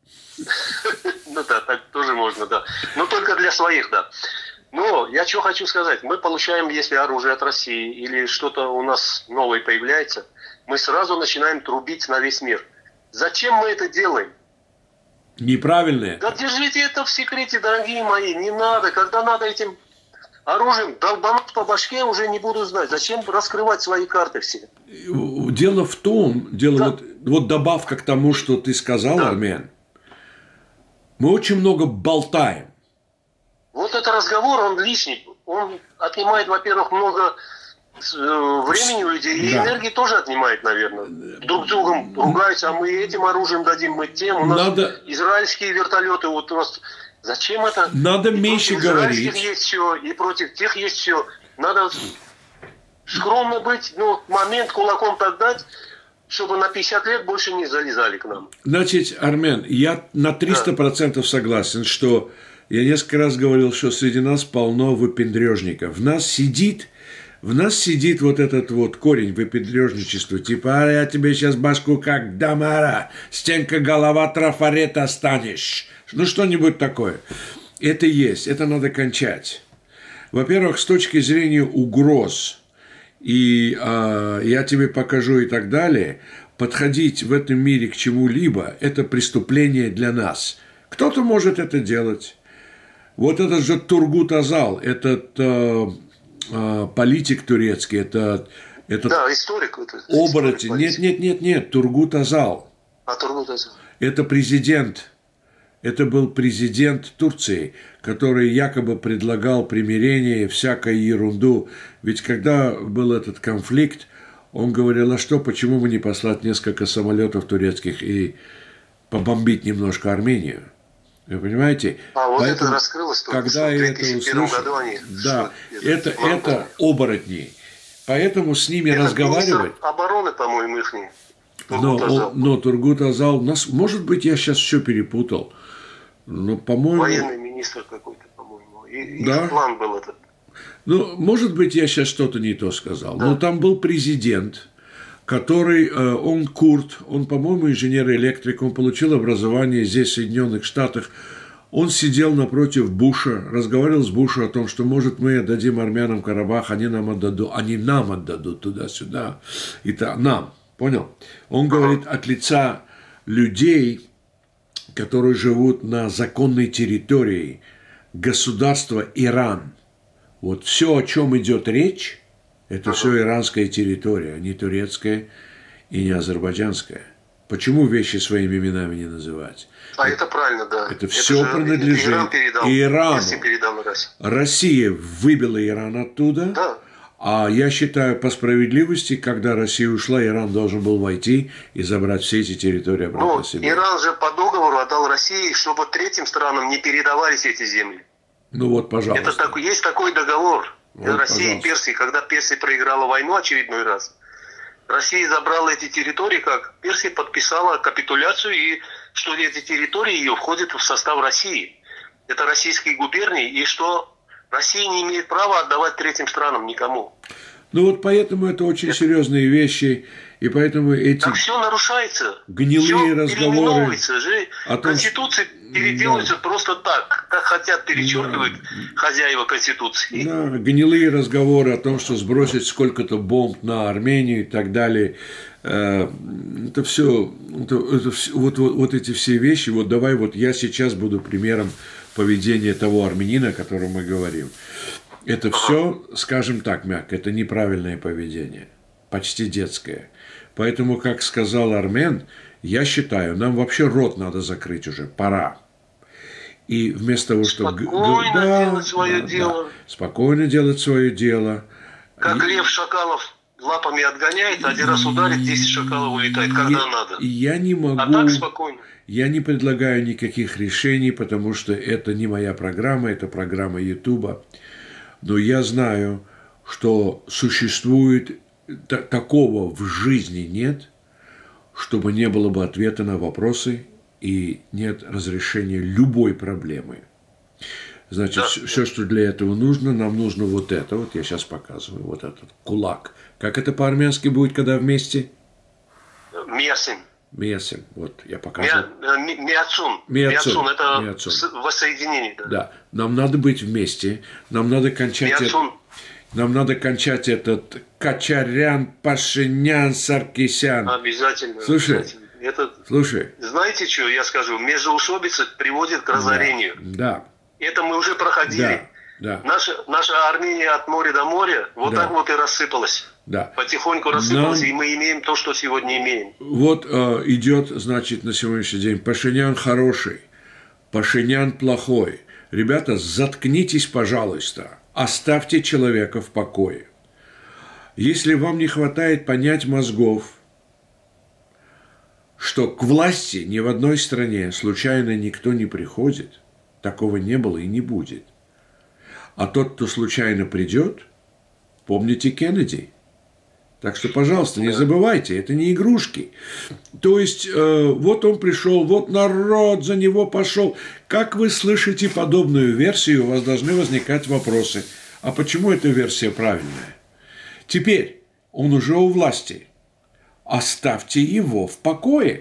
Ну да, так тоже можно, да. Но только для своих, да. Но я что хочу сказать. Мы получаем, если оружие от России или что-то у нас новое появляется, мы сразу начинаем трубить на весь мир. Зачем мы это делаем? Неправильное. Да держите это в секрете, дорогие мои. Не надо. Когда надо этим оружием долбануть по башке, уже не буду знать. Зачем раскрывать свои карты все? Дело в том, дело Да. вот, вот добавка к тому, что ты сказал, Да. Армен. Мы очень много болтаем. Вот этот разговор, он лишний. Он отнимает, во-первых, много э, времени у людей. И Да. энергии тоже отнимает, наверное. Друг с другом ругаются, а мы этим оружием дадим, мы тем. У нас Надо- израильские вертолеты, вот у нас... Зачем это? Надо И меньше против израильских говорить. есть все, и против тех есть все. Надо скромно быть, ну, момент кулаком так дать, чтобы на пятьдесят лет больше не залезали к нам. Значит, Армен, я на триста процентов согласен, что я несколько раз говорил, что среди нас полно выпендрежников. В нас сидит, в нас сидит вот этот вот корень выпендрежничества. Типа, а я тебе сейчас башку как дамара, стенка голова трафарета станешь. Ну, что-нибудь такое. Это есть, это надо кончать. Во-первых, с точки зрения угроз, и а, я тебе покажу и так далее, подходить в этом мире к чему-либо – это преступление для нас. Кто-то может это делать. Вот этот же Тургут Азал, этот а, а, политик турецкий, это, этот Да, историк. Это, оборотень. историк, Нет, нет, нет, нет, Тургут Азал. А Тургут Азал. Это президент. Это был президент Турции, который якобы предлагал примирение и всякую ерунду. Ведь когда был этот конфликт, он говорил, а что, почему бы не послать несколько самолетов турецких и побомбить немножко Армению? Вы понимаете? А вот Поэтому, это раскрылось только когда в я это две тысячи первом услышал, году они... да, что- это, ну, это оборотни. Поэтому с ними это разговаривать... министр обороны, по-моему, их. Но, он- но Тургут Азал, нас, может быть, я сейчас все перепутал, но, по-моему, Военный министр какой-то, по-моему. И, Да. Их план был этот. ну, может быть, я сейчас что-то не то сказал, но там был президент, который, э, он курд, он, по-моему, инженер-электрик, он получил образование здесь, в Соединенных Штатах, он сидел напротив Буша, разговаривал с Бушем о том, что, может, мы отдадим армянам Карабах, они нам отдадут, они нам отдадут туда-сюда, и та, нам, понял? Он говорит от лица людей, которые живут на законной территории государства Иран. Вот все, о чем идет речь, это все иранская территория, а не турецкая и не азербайджанская. Почему вещи своими именами не называть? А это правильно, да. Это все же принадлежит Иран передал. Ирану. Если передал на Россию. Россия выбила Иран оттуда, Да. а я считаю, по справедливости, когда Россия ушла, Иран должен был войти и забрать все эти территории обратно Ну, себе. Иран же по договору отдал России, чтобы третьим странам не передавались эти земли. Ну вот, пожалуйста. Это так, есть такой договор Вот, России и пожалуйста. Персии, когда Персия проиграла войну очередной раз. Россия забрала эти территории, как Персия подписала капитуляцию, и что эти территории ее входят в состав России. Это российские губернии, и что Россия не имеет права отдавать третьим странам никому. Ну вот поэтому это очень серьезные вещи, и поэтому эти Так все нарушается. гнилые Всё разговоры переименовывается же. о том, Конституции переделываются просто так, как хотят, перечеркивают хозяева Конституции. да, гнилые разговоры о том, что сбросить сколько-то бомб на Армению и так далее, э, это все, это, это всё- вот, вот, вот эти все вещи, вот давай вот я сейчас буду примером поведения того армянина, о котором мы говорим. Это все, скажем так, мягко, это неправильное поведение. почти детское. Поэтому, как сказал Армен, я считаю, нам вообще рот надо закрыть уже, пора. И вместо того, чтобы... Спокойно да, делать свое да, дело. Да, спокойно делать свое дело. Как И... лев шакалов лапами отгоняет, один раз ударит, десять шакалов улетает, когда я, надо. Я не могу... А так спокойно. Я не предлагаю никаких решений, потому что это не моя программа, это программа Ютуба. Но я знаю, что существует... Такого в жизни нет, чтобы не было бы ответа на вопросы и нет разрешения любой проблемы. Значит, да. все, что для этого нужно, нам нужно вот это. Вот я сейчас показываю, вот этот кулак. Как это по-армянски будет, когда вместе? Миасин. Миасин, вот я показываю. Миацун. Миацун, это Миацун. Воссоединение. Да. да, нам надо быть вместе, нам надо кончать... Миацун. Нам надо кончать этот Качарян, Пашинян, Саркисян. Обязательно. Слушай, обязательно. Это, слушай. Знаете, что я скажу? Междоусобица приводит к разорению. Да. Это мы уже проходили. Да. Да. Наша, наша Армения от моря до моря вот да. так вот и рассыпалась. Да. Потихоньку рассыпалась, Нам... и мы имеем то, что сегодня имеем. Вот э, идет, значит, на сегодняшний день Пашинян хороший, Пашинян плохой. Ребята, заткнитесь, пожалуйста. Оставьте человека в покое. Если вам не хватает понять мозгов, что к власти ни в одной стране случайно никто не приходит, такого не было и не будет. А тот, кто случайно придет, помните Кеннеди. Так что, пожалуйста, не забывайте, это не игрушки. То есть, э, вот он пришел, вот народ за него пошел. Как вы слышите подобную версию, у вас должны возникать вопросы. А почему эта версия правильная? Теперь он уже у власти. Оставьте его в покое.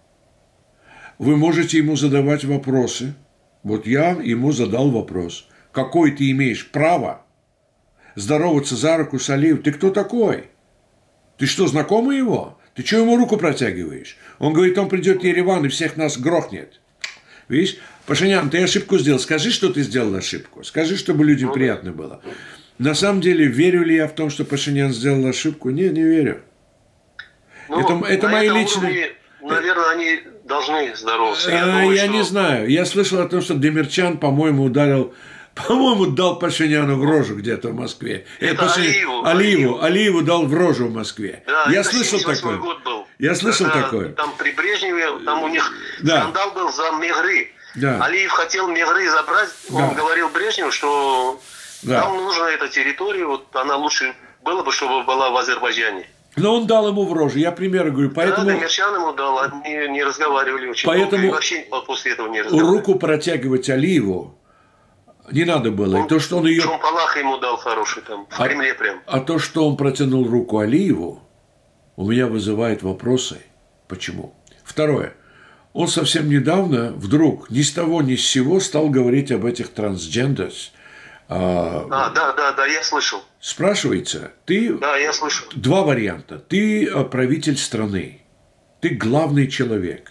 Вы можете ему задавать вопросы. Вот я ему задал вопрос. Какое ты имеешь право здороваться за руку с Алиевым? Ты кто такой? Ты что, знакомый его? Ты что ему руку протягиваешь? Он говорит, он придет в Ереван и всех нас грохнет. Видишь? Пашинян, ты ошибку сделал. Скажи, что ты сделал ошибку. Скажи, чтобы людям приятно было. На самом деле, верю ли я в том, что Пашинян сделал ошибку? Нет, не верю. Ну, это это мои личные... Уровне, наверное, они должны здороваться. Я, а, думаю, я что... не знаю. Я слышал о том, что Демирчан, по-моему, ударил... По-моему, дал Пашиняну в рожу где-то в Москве. Это Пашин... Алиеву, Алиеву, Алиеву. Алиеву дал в рожу в Москве. Да, я это слышал такое. Год был. Я слышал это, такое. Там при Брежневе, там у них да. скандал был за мегры. Да. Алиев хотел мегры забрать. Да. Он говорил Брежневу, что да. нам нужна эта территория, вот она лучше было бы, чтобы была в Азербайджане. Но он дал ему в рожу, я примеры говорю, поэтому... Да, Демирчан ему дал, они не разговаривали очень поэтому долго, и вообще после этого не разговаривали. Руку протягивать Алиеву не надо было. Он, и то, что он ее... Шумпалах ему дал хороший там, в а, Кремле прям. А то, что он протянул руку Алиеву, у меня вызывает вопросы. Почему? Второе. Он совсем недавно вдруг ни с того ни с сего стал говорить об этих трансгендерс. А, а, да, да, да, я слышал. Спрашивается, ты... Да, я слышал. Два варианта. Ты правитель страны, ты главный человек.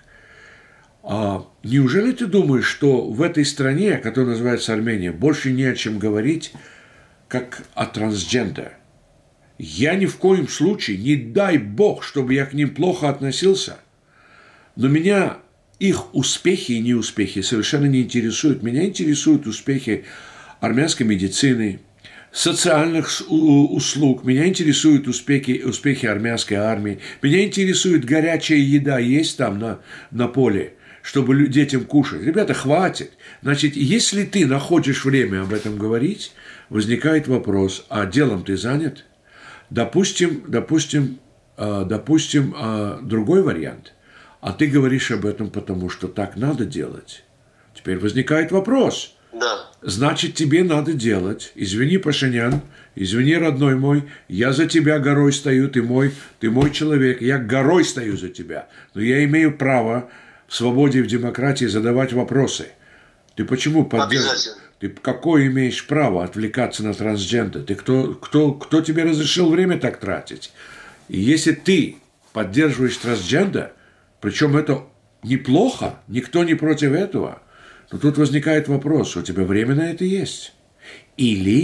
А неужели ты думаешь, что в этой стране, которая называется Армения, больше не о чем говорить, как о трансгендер? Я ни в коем случае, не дай бог, чтобы я к ним плохо относился, но меня их успехи и неуспехи совершенно не интересуют. Меня интересуют успехи армянской медицины, социальных услуг. Меня интересуют успехи, успехи армянской армии. Меня интересует горячая еда, есть там на, на поле, чтобы детям кушать. Ребята, хватит. Значит, если ты находишь время об этом говорить, возникает вопрос, а делом ты занят? Допустим, допустим, допустим, другой вариант. А ты говоришь об этом, потому что так надо делать. Теперь возникает вопрос. Да. Значит, тебе надо делать. Извини, Пашинян, извини, родной мой, я за тебя горой стою, ты мой, ты мой человек, я горой стою за тебя. Но я имею право в свободе и в демократии задавать вопросы. Ты почему поддерживаешь? Ты какое имеешь право отвлекаться на трансгендер? Ты кто, кто, кто тебе разрешил время так тратить? И если ты поддерживаешь трансгендер, причем это неплохо, никто не против этого, но тут возникает вопрос, у тебя время на это есть? Или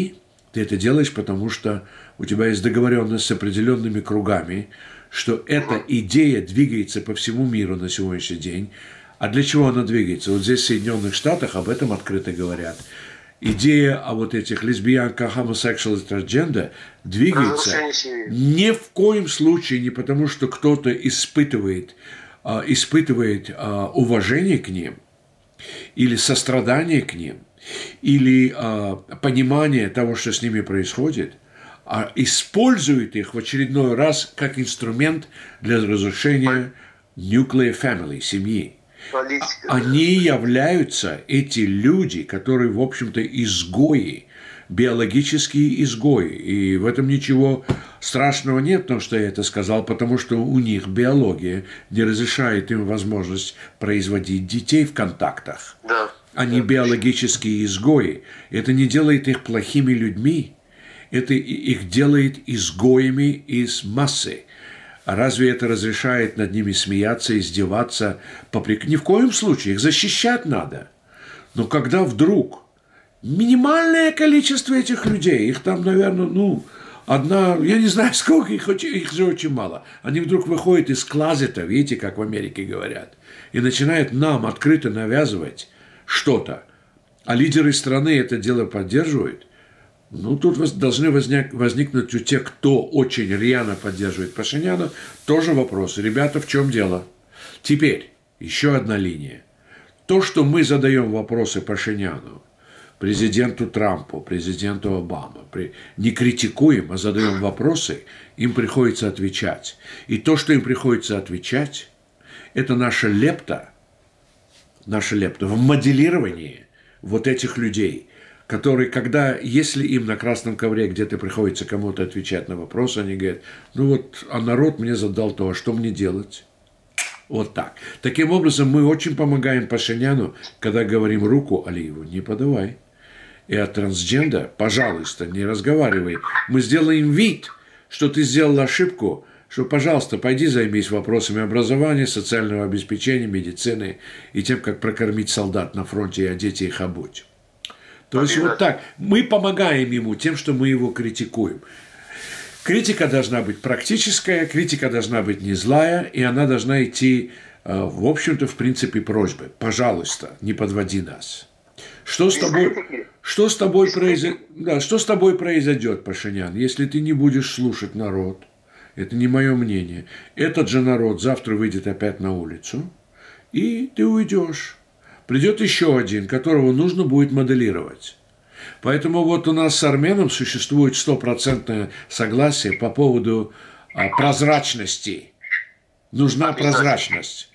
Ты это делаешь, потому что у тебя есть договоренность с определенными кругами, что эта идея двигается по всему миру на сегодняшний день. А для чего она двигается? Вот здесь в Соединенных Штатах об этом открыто говорят. Идея о вот этих лесбиянках, homosexual и трансгендер двигается ни в коем случае не потому, что кто-то испытывает, испытывает уважение к ним или сострадание к ним, или понимание того, что с ними происходит, а использует их в очередной раз как инструмент для разрушения nuclear family, семьи. Политика. Они являются, эти люди, которые, в общем-то, изгои, биологические изгои. И в этом ничего страшного нет, потому что я это сказал, потому что у них биология не разрешает им возможность производить детей в контактах. Да. Они да. биологические изгои. Это не делает их плохими людьми, это их делает изгоями из массы. А разве это разрешает над ними смеяться, издеваться? Попрек... Ни в коем случае. Их защищать надо. Но когда вдруг минимальное количество этих людей, их там, наверное, ну, одна, я не знаю сколько, их, их же очень мало, они вдруг выходят из клозета, видите, как в Америке говорят, и начинают нам открыто навязывать что-то, а лидеры страны это дело поддерживают. Ну, тут должны возник, возникнуть у тех, кто очень рьяно поддерживает Пашиняна, тоже вопросы. Ребята, в чем дело? Теперь еще одна линия. То, что мы задаем вопросы Пашиняну, президенту Трампу, президенту Обаме, не критикуем, а задаем вопросы, им приходится отвечать. И то, что им приходится отвечать, это наша лепта, наша лепта в моделировании вот этих людей, которые, когда, если им на красном ковре где-то приходится кому-то отвечать на вопросы, они говорят, ну вот, а народ мне задал то, а что мне делать? Вот так. Таким образом, мы очень помогаем Пашиняну, когда говорим руку Алиеву, не подавай. И от трансгендера, пожалуйста, не разговаривай. Мы сделаем вид, что ты сделал ошибку, что, пожалуйста, пойди займись вопросами образования, социального обеспечения, медицины и тем, как прокормить солдат на фронте и одеть их обуть. То есть вот так. Мы помогаем ему тем, что мы его критикуем. Критика должна быть практическая, критика должна быть не злая, и она должна идти, в общем-то, в принципе, просьбы. Пожалуйста, не подводи нас. Что с тобой, что с тобой, произойдет, да, что с тобой произойдет, Пашинян, если ты не будешь слушать народ? Это не мое мнение. Этот же народ завтра выйдет опять на улицу, и ты уйдешь. Придет еще один, которого нужно будет моделировать. Поэтому вот у нас с Арменом существует стопроцентное согласие по поводу а, прозрачности. Нужна прозрачность.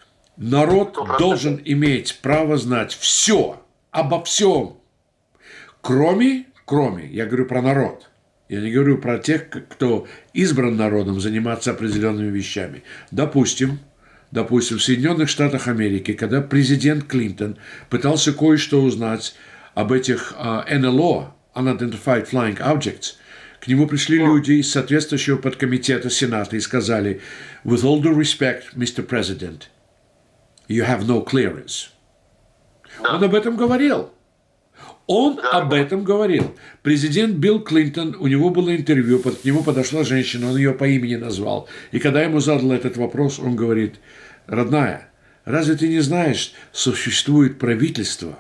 Народ должен иметь право знать все, обо всем. Кроме, кроме, я говорю про народ. Я не говорю про тех, кто избран народом заниматься определенными вещами. Допустим, Допустим, в Соединенных Штатах Америки, когда президент Клинтон пытался кое-что узнать об этих uh, эн эл о, Unidentified Flying Objects, к нему пришли люди из соответствующего подкомитета Сената и сказали, with all due respect, мистер President, you have no clearance. Да. Он об этом говорил. Он да. об этом говорил. Президент Билл Клинтон, у него было интервью, к нему подошла женщина, он ее по имени назвал. И когда ему задал этот вопрос, он говорит, родная, разве ты не знаешь, существует правительство,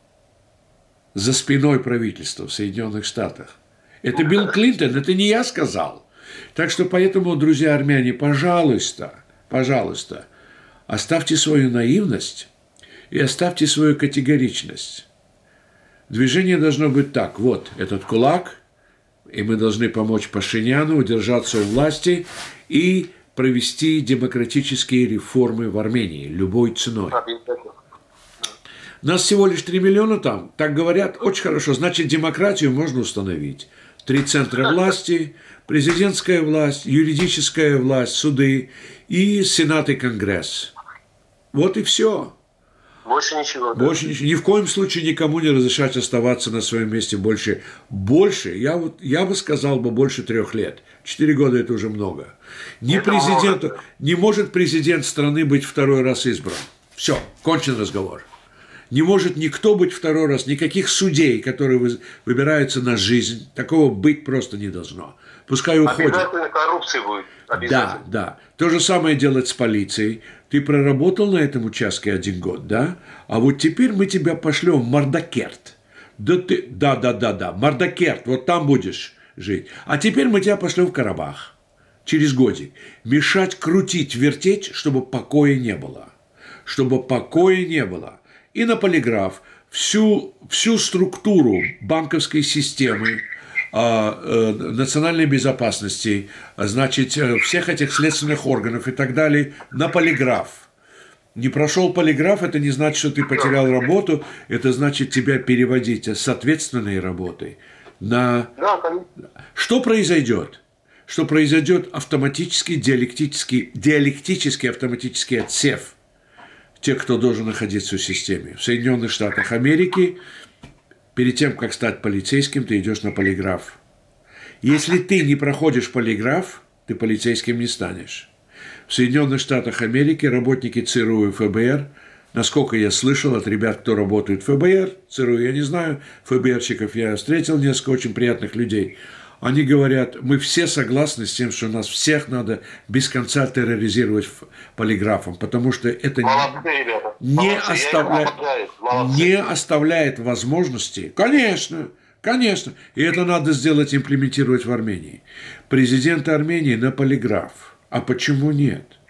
за спиной правительства в Соединенных Штатах? Это Билл Клинтон, это не я сказал. Так что поэтому, друзья армяне, пожалуйста, пожалуйста, оставьте свою наивность и оставьте свою категоричность. Движение должно быть так. Вот этот кулак, и мы должны помочь Пашиняну удержаться у власти и провести демократические реформы в Армении любой ценой. Нас всего лишь три миллиона там. Так говорят, очень хорошо. Значит, демократию можно установить. Три центра власти, президентская власть, юридическая власть, суды и Сенат и Конгресс. Вот и все. Больше ничего. Да? Больше ничего. Ни в коем случае никому не разрешать оставаться на своем месте больше. Больше, я, вот, я бы сказал бы, больше трех лет. Четыре года – это уже много. Ни это президенту, много. Не может президент страны быть второй раз избран. Все, кончен разговор. Не может никто быть второй раз, никаких судей, которые выбираются на жизнь. Такого быть просто не должно. Пускай уходят. Обязательно коррупция будет. Да, да. То же самое делать с полицией. Ты проработал на этом участке один год, да? А вот теперь мы тебя пошлем в Мордокерт. Да, ты, да, да, да, да, Мордокерт, вот там будешь жить. А теперь мы тебя пошлем в Карабах. Через годик. Мешать, крутить, вертеть, чтобы покоя не было. Чтобы покоя не было. И на полиграф всю, всю структуру банковской системы, национальной безопасности, значит, всех этих следственных органов и так далее, на полиграф. Не прошел полиграф, это не значит, что ты потерял работу, это значит тебя переводить с ответственной работы на... Что произойдет? Что произойдет автоматический, диалектический, диалектический автоматический отсев тех, кто должен находиться в системе. В Соединенных Штатах Америки перед тем, как стать полицейским, ты идешь на полиграф. Если ты не проходишь полиграф, ты полицейским не станешь. В Соединенных Штатах Америки работники ЦРУ и ФБР, насколько я слышал от ребят, кто работает в ФБР, ЦРУ я не знаю, ФБРщиков я встретил несколько очень приятных людей, они говорят, мы все согласны с тем, что нас всех надо без конца терроризировать полиграфом, потому что это не, оставляет, не оставляет возможности. Конечно, конечно. И это надо сделать, имплементировать в Армении. Президент Армении на полиграф. А почему нет?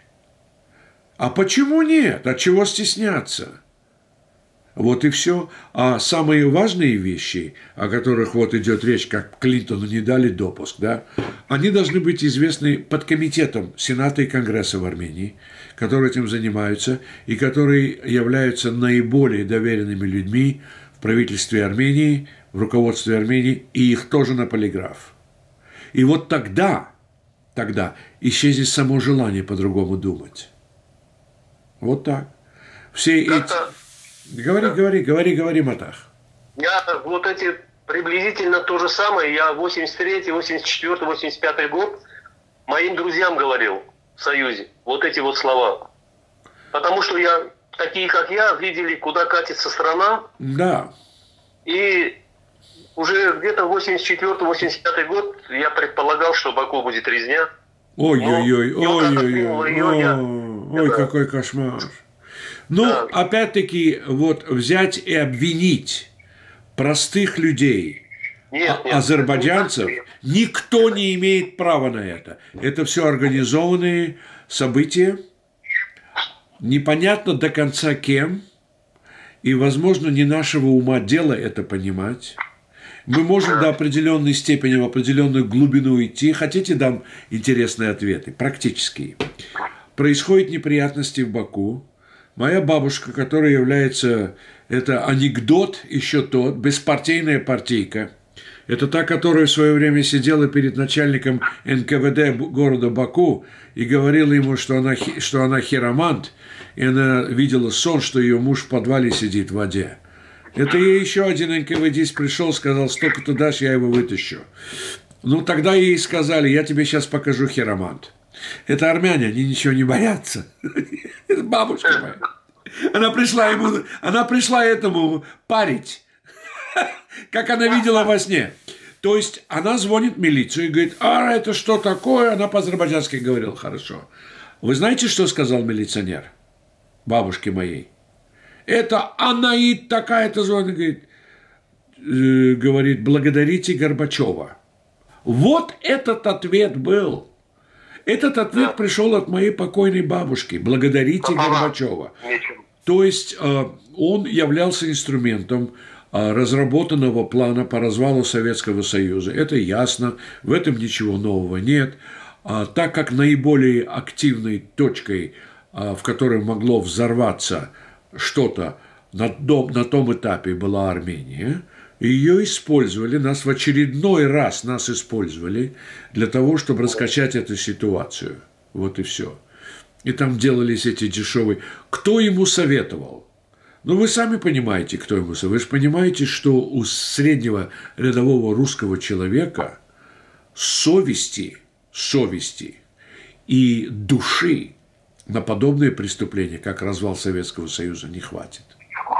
А почему нет? От чего стесняться? Вот и все. А самые важные вещи, о которых вот идет речь, как Клинтону не дали допуск, да, они должны быть известны подкомитетам Сената и Конгресса в Армении, которые этим занимаются и которые являются наиболее доверенными людьми в правительстве Армении, в руководстве Армении, и их тоже на полиграф. И вот тогда, тогда исчезнет само желание по-другому думать. Вот так. Все эти... Говори, да. говори, говори, говори, Матах. Я вот эти приблизительно то же самое, я восемьдесят третий, восемьдесят четвёртый, восемьдесят пятый год моим друзьям говорил в Союзе вот эти вот слова. Потому что я, такие как я, видели, куда катится страна. Да. И уже где-то восемьдесят четвёртый, восемьдесят пятый год я предполагал, что в Баку будет резня. Ой-ой-ой, ой-ой-ой, ой, какой кошмар. Ну, да. Опять-таки, вот взять и обвинить простых людей, нет, нет, азербайджанцев, никто не имеет права на это. Это все организованные события, непонятно до конца кем, и, возможно, не нашего ума дело это понимать. Мы можем до определенной степени, в определенную глубину идти. Хотите, дам интересные ответы, практические. Происходят неприятности в Баку. Моя бабушка, которая является, это анекдот еще тот, беспартийная партийка. Это та, которая в свое время сидела перед начальником эн ка вэ дэ города Баку и говорила ему, что она, что она хиромант, и она видела сон, что ее муж в подвале сидит в воде. Это ей еще один эн ка вэ дэист пришел, сказал, столько ты дашь, я его вытащу. Ну, тогда ей сказали, я тебе сейчас покажу хиромант. Это армяне, они ничего не боятся. Это бабушка моя. Она пришла ему, она пришла этому парить, как она видела во сне. То есть она звонит в милицию и говорит, а это что такое? Она по-азербайджански говорила, хорошо. Вы знаете, что сказал милиционер бабушке моей? Это Анаид такая-то звонит, говорит, э, говорит, благодарите Горбачева. Вот этот ответ был. Этот ответ пришел от моей покойной бабушки. Благодарите Горбачева. То есть он являлся инструментом разработанного плана по развалу Советского Союза. Это ясно, в этом ничего нового нет. Так как наиболее активной точкой, в которой могло взорваться что-то на том, на том этапе, была Армения, ее использовали, нас в очередной раз нас использовали для того, чтобы раскачать эту ситуацию. Вот и все. И там делались эти дешевые. Кто ему советовал? Ну, вы сами понимаете, кто ему советовал. Вы же понимаете, что у среднего рядового русского человека совести, совести и души на подобные преступления, как развал Советского Союза, не хватит.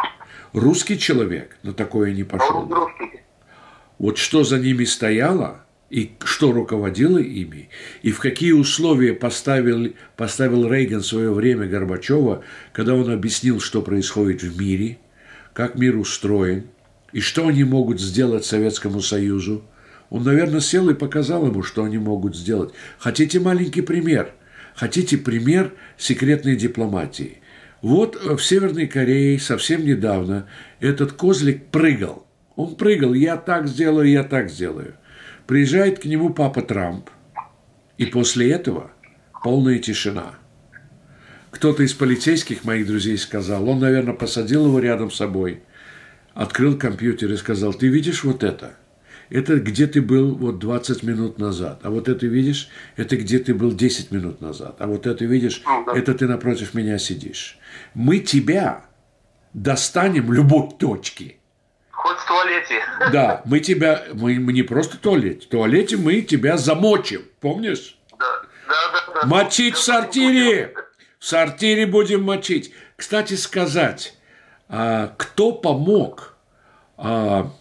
Русский человек на такое не пошел. Вот что за ними стояло, и что руководило ими, и в какие условия поставил, поставил Рейган в свое время Горбачева, когда он объяснил, что происходит в мире, как мир устроен, и что они могут сделать Советскому Союзу. Он, наверное, сел и показал ему, что они могут сделать. Хотите маленький пример? Хотите пример секретной дипломатии? Вот в Северной Корее совсем недавно этот козлик прыгал. Он прыгал, я так сделаю, я так сделаю. Приезжает к нему папа Трамп, и после этого полная тишина. Кто-то из полицейских моих друзей сказал, он, наверное, посадил его рядом с собой, открыл компьютер и сказал, ты видишь вот это? Это где ты был вот двадцать минут назад. А вот это видишь, это где ты был десять минут назад. А вот это видишь, это ты напротив меня сидишь. Мы тебя достанем в любой точке. Хоть в туалете. Да, мы тебя, мы, мы не просто в туалете. В туалете мы тебя замочим, помнишь? Да, да, да. да. Мочить в сортире. В сортире будем мочить. Кстати сказать, а, кто помог, а,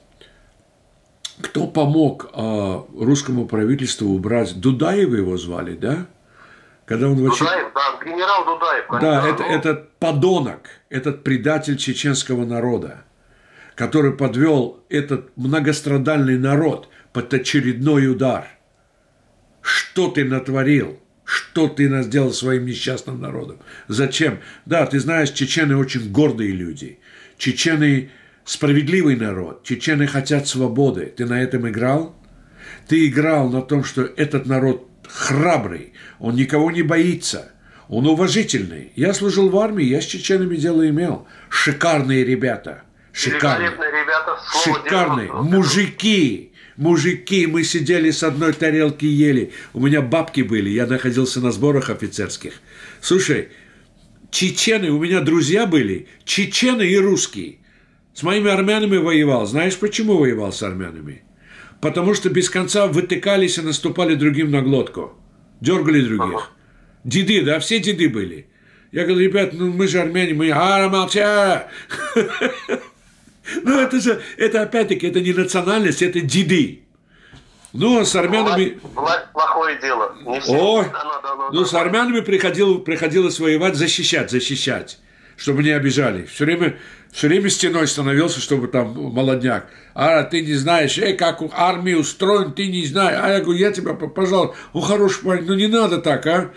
кто помог а, русскому правительству убрать, Дудаева его звали, да? Когда он Дудаев, в... да, генерал Дудаев. Да, это, этот подонок, этот предатель чеченского народа, который подвел этот многострадальный народ под очередной удар. Что ты натворил? Что ты сделал своим несчастным народом? Зачем? Да, ты знаешь, чечены очень гордые люди. Чечены справедливый народ. Чечены хотят свободы. Ты на этом играл? Ты играл на том, что этот народ храбрый. Он никого не боится. Он уважительный. Я служил в армии, я с чеченами дело имел. Шикарные ребята. Шикарные. Ребята, Шикарные. Мужики. Мужики. Мы сидели с одной тарелки ели. У меня бабки были. Я находился на сборах офицерских. Слушай, чечены, у меня друзья были. Чечены и русские. С моими армянами воевал. Знаешь, почему воевал с армянами? Потому что без конца вытыкались и наступали другим на глотку. Дергали других. Деды, да, все деды были. Я говорю, ребят, ну мы же армяне, мы... Ара, молча! Ну, это же, это опять-таки, это не национальность, это деды. Ну, а с армянами... Власть плохое дело. Не все. Ой, да, да, да, ну, да, с армянами приходило, приходилось воевать, защищать, защищать, чтобы не обижали. Все время, все время стеной становился, чтобы там молодняк. А ты не знаешь, эй, как армия устроена, ты не знаешь. А я говорю, я тебя, пожалуйста, ну, хороший парень, ну, не надо так, а?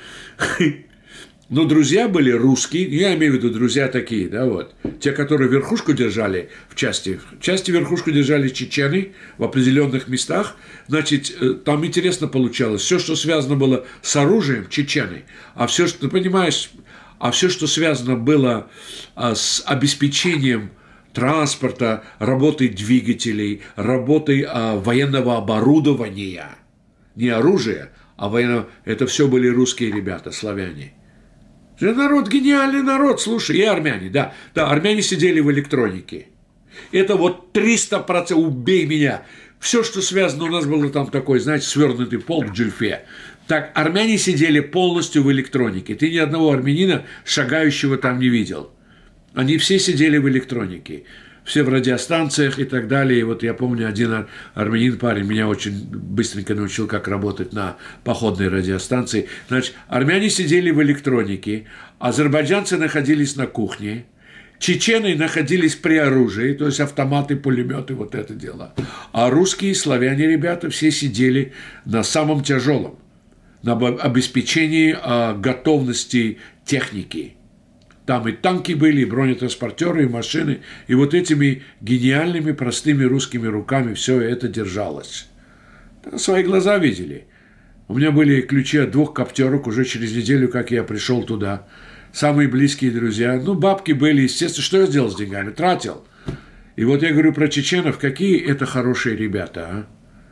Но друзья были русские, я имею в виду друзья такие, да, вот. Те, которые верхушку держали в части. В части верхушку держали чечены в определенных местах. Значит, там интересно получалось. Все, что связано было с оружием, чечены. А все, что, ты понимаешь, а все, что связано было с обеспечением транспорта, работой двигателей, работой военного оборудования, не оружия, а военного, это все были русские ребята, славяне. Народ, гениальный народ, слушай, и армяне, да, да, армяне сидели в электронике. Это вот триста процентов, убей меня. Все, что связано, у нас было там такой, знаете, свернутый пол в джульфе. Так, армяне сидели полностью в электронике. Ты ни одного армянина, шагающего там не видел. Они все сидели в электронике. Все в радиостанциях и так далее. И вот я помню, один армянин парень меня очень быстренько научил, как работать на походной радиостанции. Значит, армяне сидели в электронике, азербайджанцы находились на кухне, чечены находились при оружии, то есть автоматы, пулеметы, вот это дело. А русские, славяне ребята все сидели на самом тяжелом, на обеспечении готовности техники. Там и танки были, и бронетранспортеры, и машины. И вот этими гениальными, простыми русскими руками все это держалось. Свои глаза видели. У меня были ключи от двух коптерок уже через неделю, как я пришел туда. Самые близкие друзья. Ну, бабки были, естественно. Что я сделал с деньгами? Тратил. И вот я говорю про чеченов, какие это хорошие ребята, а?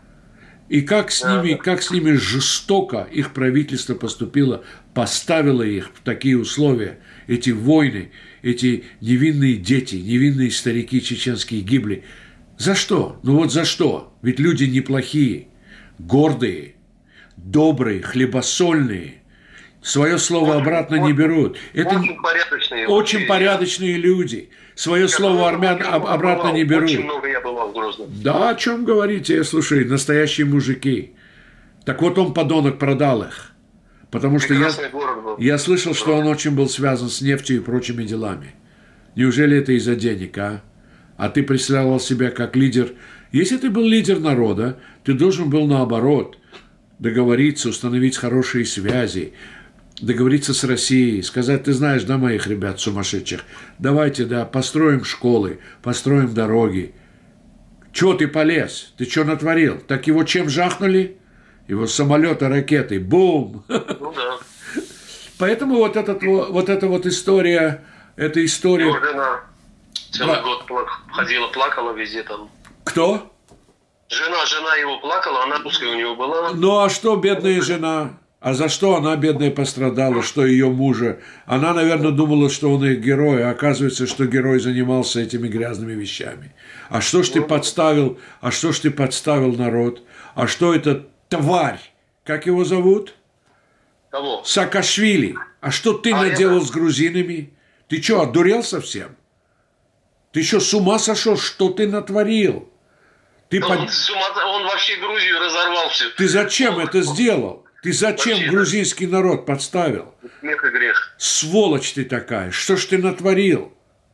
И как с ними, как с ними жестоко их правительство поступило, поставило их в такие условия. Эти войны, эти невинные дети, невинные старики чеченские гибли. За что? Ну вот за что? Ведь люди неплохие, гордые, добрые, хлебосольные, Свое слово очень, обратно очень, не берут. Это очень порядочные, очень порядочные люди. Свое я слово армян об, обратно бывал, не берут. Очень много я бывал в Грозном. Да, о чем говорите? Я слушай, настоящие мужики. Так вот он, подонок, продал их. Потому что я, я слышал, что он очень был связан с нефтью и прочими делами. Неужели это из-за денег, а? А ты представлял себя как лидер. Если ты был лидер народа, ты должен был наоборот договориться, установить хорошие связи, договориться с Россией, сказать, ты знаешь, да, моих ребят сумасшедших, давайте, да, построим школы, построим дороги. Чего ты полез? Ты что натворил? Так его чем жахнули? Его самолеты, ракеты, бум! Ну да. Поэтому вот, этот, вот эта вот история, эта история... Его жена целый да. год ходила, плакала везде там. Кто? Жена, жена его плакала, она пускай у него была. Ну а что бедная жена? А за что она, бедная, пострадала, что ее мужа? Она, наверное, думала, что он их герой, а оказывается, что герой занимался этими грязными вещами. А что ж ты подставил, а что ж ты подставил народ? А что это тварь? Как его зовут? Кого? Саакашвили. А что ты а наделал это... с грузинами? Ты что, одурел совсем? Ты что, с ума сошел? Что ты натворил? Ты он, под... с ума... он вообще Грузию разорвал все. Ты зачем он... это сделал? Ты зачем вообще грузинский это... народ подставил? Смех и грех. Сволочь ты такая. Что ж ты натворил?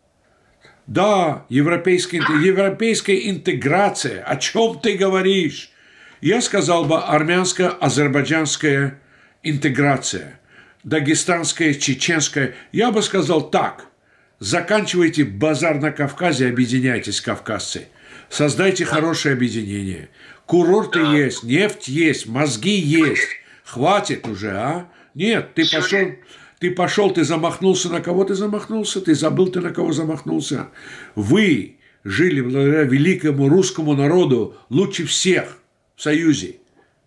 Да, европейская, европейская интеграция. О чем ты говоришь? Я сказал бы армянско-азербайджанская интеграция. Дагестанская, чеченская. Я бы сказал так. Заканчивайте базар на Кавказе, объединяйтесь, кавказцы. Создайте хорошее объединение. Курорты да. есть, нефть есть, мозги есть. Хватит уже, а? Нет, ты пошел, ты пошел, ты замахнулся, на кого ты замахнулся? Ты забыл, ты на кого замахнулся? Вы жили благодаря великому русскому народу лучше всех в Союзе.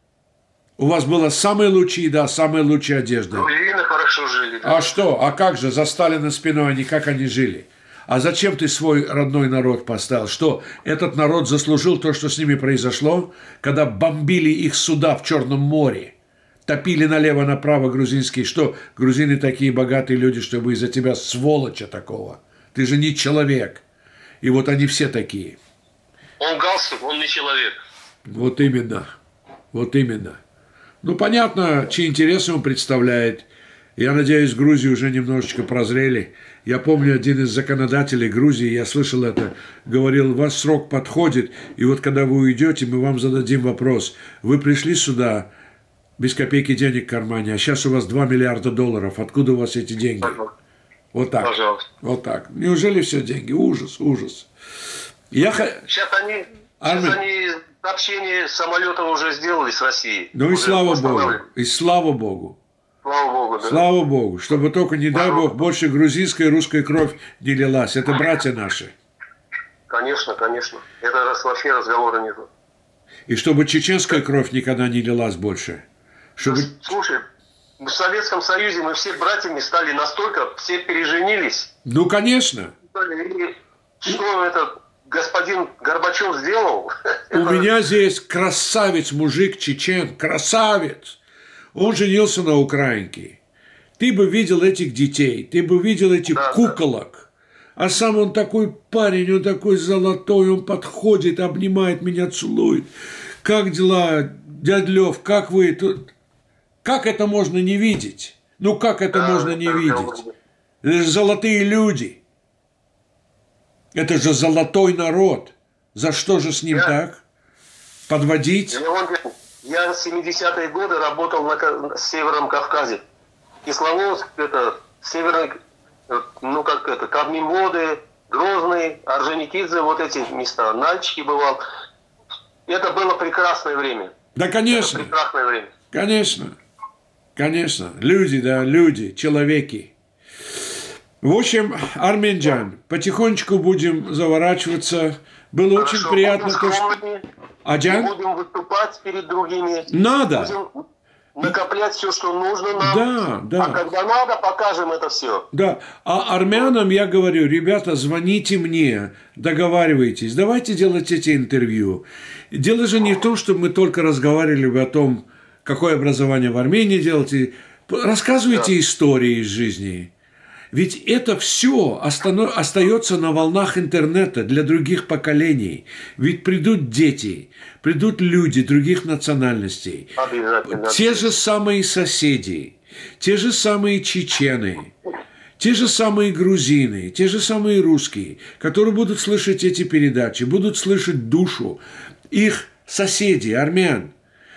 У вас была самая лучшая еда, самая лучшая одежда. Уверенно хорошо жили. Да? А что? А как же? За Сталина спиной они, как они жили? А зачем ты свой родной народ поставил? Что, этот народ заслужил то, что с ними произошло, когда бомбили их суда в Черном море? Топили налево-направо грузинские. Что, грузины такие богатые люди, чтобы из-за тебя сволоча такого? Ты же не человек. И вот они все такие. Он галстук, он не человек. Вот именно. Вот именно. Ну, понятно, чьи интересы он представляет. Я надеюсь, Грузии уже немножечко прозрели. Я помню, один из законодателей Грузии, я слышал это, говорил, у вас срок подходит, и вот когда вы уйдете, мы вам зададим вопрос. Вы пришли сюда без копейки денег в кармане, а сейчас у вас два миллиарда долларов. Откуда у вас эти деньги? Вот так. Пожалуйста. Вот так. Неужели все деньги? Ужас, ужас. Я... Сейчас они... Армен... Сейчас они сообщение самолета уже сделали с Россией. Ну и слава Богу. И слава Богу. Слава Богу, да. Слава Богу. Чтобы только, не дай Бог, больше грузинская и русская кровь не лилась. Это братья наши. Конечно, конечно. Это раз, вообще разговора нету. И чтобы чеченская кровь никогда не лилась больше. Чтобы... Слушай, в Советском Союзе мы все братьями стали настолько, все переженились. Ну, конечно. И что этот... господин Горбачев сделал. У меня здесь красавец, мужик, чечен, красавец. Он женился на украинке. Ты бы видел этих детей, ты бы видел этих да, куколок. Да. А сам он такой парень, он такой золотой, он подходит, обнимает меня, целует. Как дела, дядь Лев, как вы тут? Как это можно не видеть? Ну, как это да, можно не да, видеть? Это же золотые люди. Это же золотой народ. За что же с ним я, так? Подводить? Я в семидесятые годы работал на Северном Кавказе. Кисловодск, это, Северный, ну как это, Кадминводы, Грозный, Орджоникидзе, вот эти места. Нальчики бывал. Это было прекрасное время. Да, конечно. Это прекрасное время. Конечно. Конечно. Люди, да, люди, человеки. В общем, Арменджан, потихонечку будем заворачиваться. Было Хорошо, очень приятно то, что... Аджан? Будем выступать перед другими. Надо. Будем накоплять все, что нужно нам. Да, да. А когда надо, покажем это все. Да. А армянам я говорю, ребята, звоните мне, договаривайтесь, давайте делать эти интервью. Дело же не в том, что мы только разговаривали о том, какое образование в Армении делать. Рассказывайте да. истории из жизни. Ведь это все остается на волнах интернета для других поколений. Ведь придут дети, придут люди других национальностей, те же самые соседи, те же самые чечены, те же самые грузины, те же самые русские, которые будут слышать эти передачи, будут слышать душу их соседей, армян.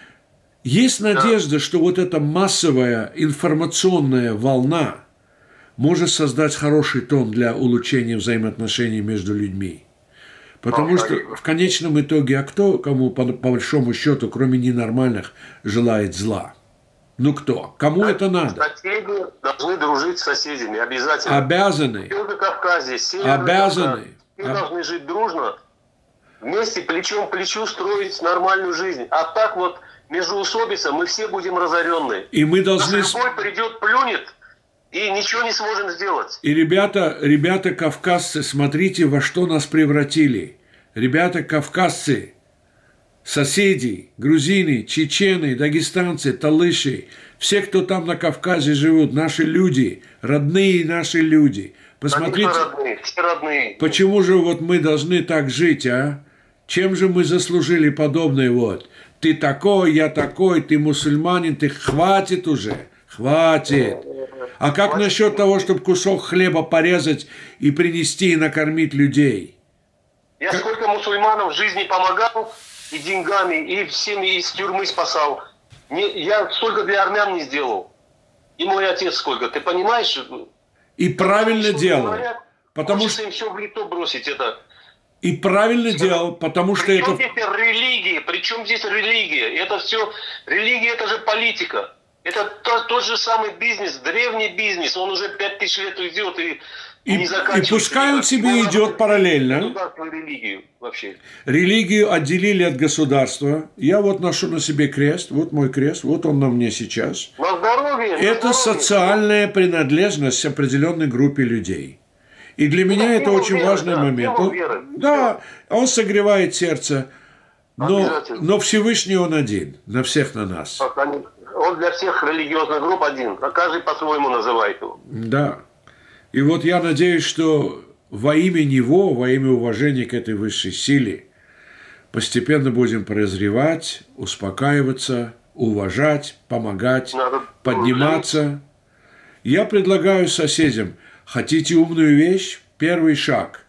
Есть надежда, что вот эта массовая информационная волна может создать хороший тон для улучшения взаимоотношений между людьми. Потому что в конечном итоге, а кто, кому по, по большому счету, кроме ненормальных, желает зла? Ну кто? Кому это надо? Соседи должны дружить с соседями, обязательно. Обязаны. В Южном Кавказе, Северном Обязаны. Все Об... должны жить дружно, вместе, плечом к плечу строить нормальную жизнь. А так вот, междоусобица, мы все будем разоренные. И мы должны... Любой придет, плюнет, и ничего не сможем сделать. И ребята, ребята кавказцы, смотрите, во что нас превратили. Ребята кавказцы, соседи, грузины, чечены, дагестанцы, талыши, все, кто там на Кавказе живут, наши люди, родные наши люди. Посмотрите, они родные, все родные. Почему же вот мы должны так жить, а? Чем же мы заслужили подобное вот? Ты такой, я такой, ты мусульманин, ты хватит уже, хватит. А как насчет того, чтобы кусок хлеба порезать и принести и накормить людей? Я как... сколько мусульманам в жизни помогал, и деньгами, и всеми из тюрьмы спасал. Не, я столько для армян не сделал. И мой отец сколько, ты понимаешь? И правильно делал. Говорят, потому что им все в лицо бросить это. И правильно делал, потому что причем это... Здесь религия? Причем здесь религия? Это все... Религия – это же политика. Это тот, тот же самый бизнес, древний бизнес. Он уже пять тысяч лет идет и, и не заканчивается. И пускай он себе он идет параллельно. Религию, вообще. Религию отделили от государства. Я вот ношу на себе крест. Вот мой крест. Вот он на мне сейчас. На здоровье. Это на здоровье. Социальная принадлежность определенной группе людей. И для меня ну, это очень веры, важный да, момент. Он, да, он согревает сердце, но, но Всевышний он один, на всех на нас. Он для всех религиозных групп один, а каждый по-своему называет его. Да. И вот я надеюсь, что во имя Него, во имя уважения к этой высшей силе, постепенно будем прозревать, успокаиваться, уважать, помогать, Надо подниматься. Я предлагаю соседям: хотите умную вещь? Первый шаг.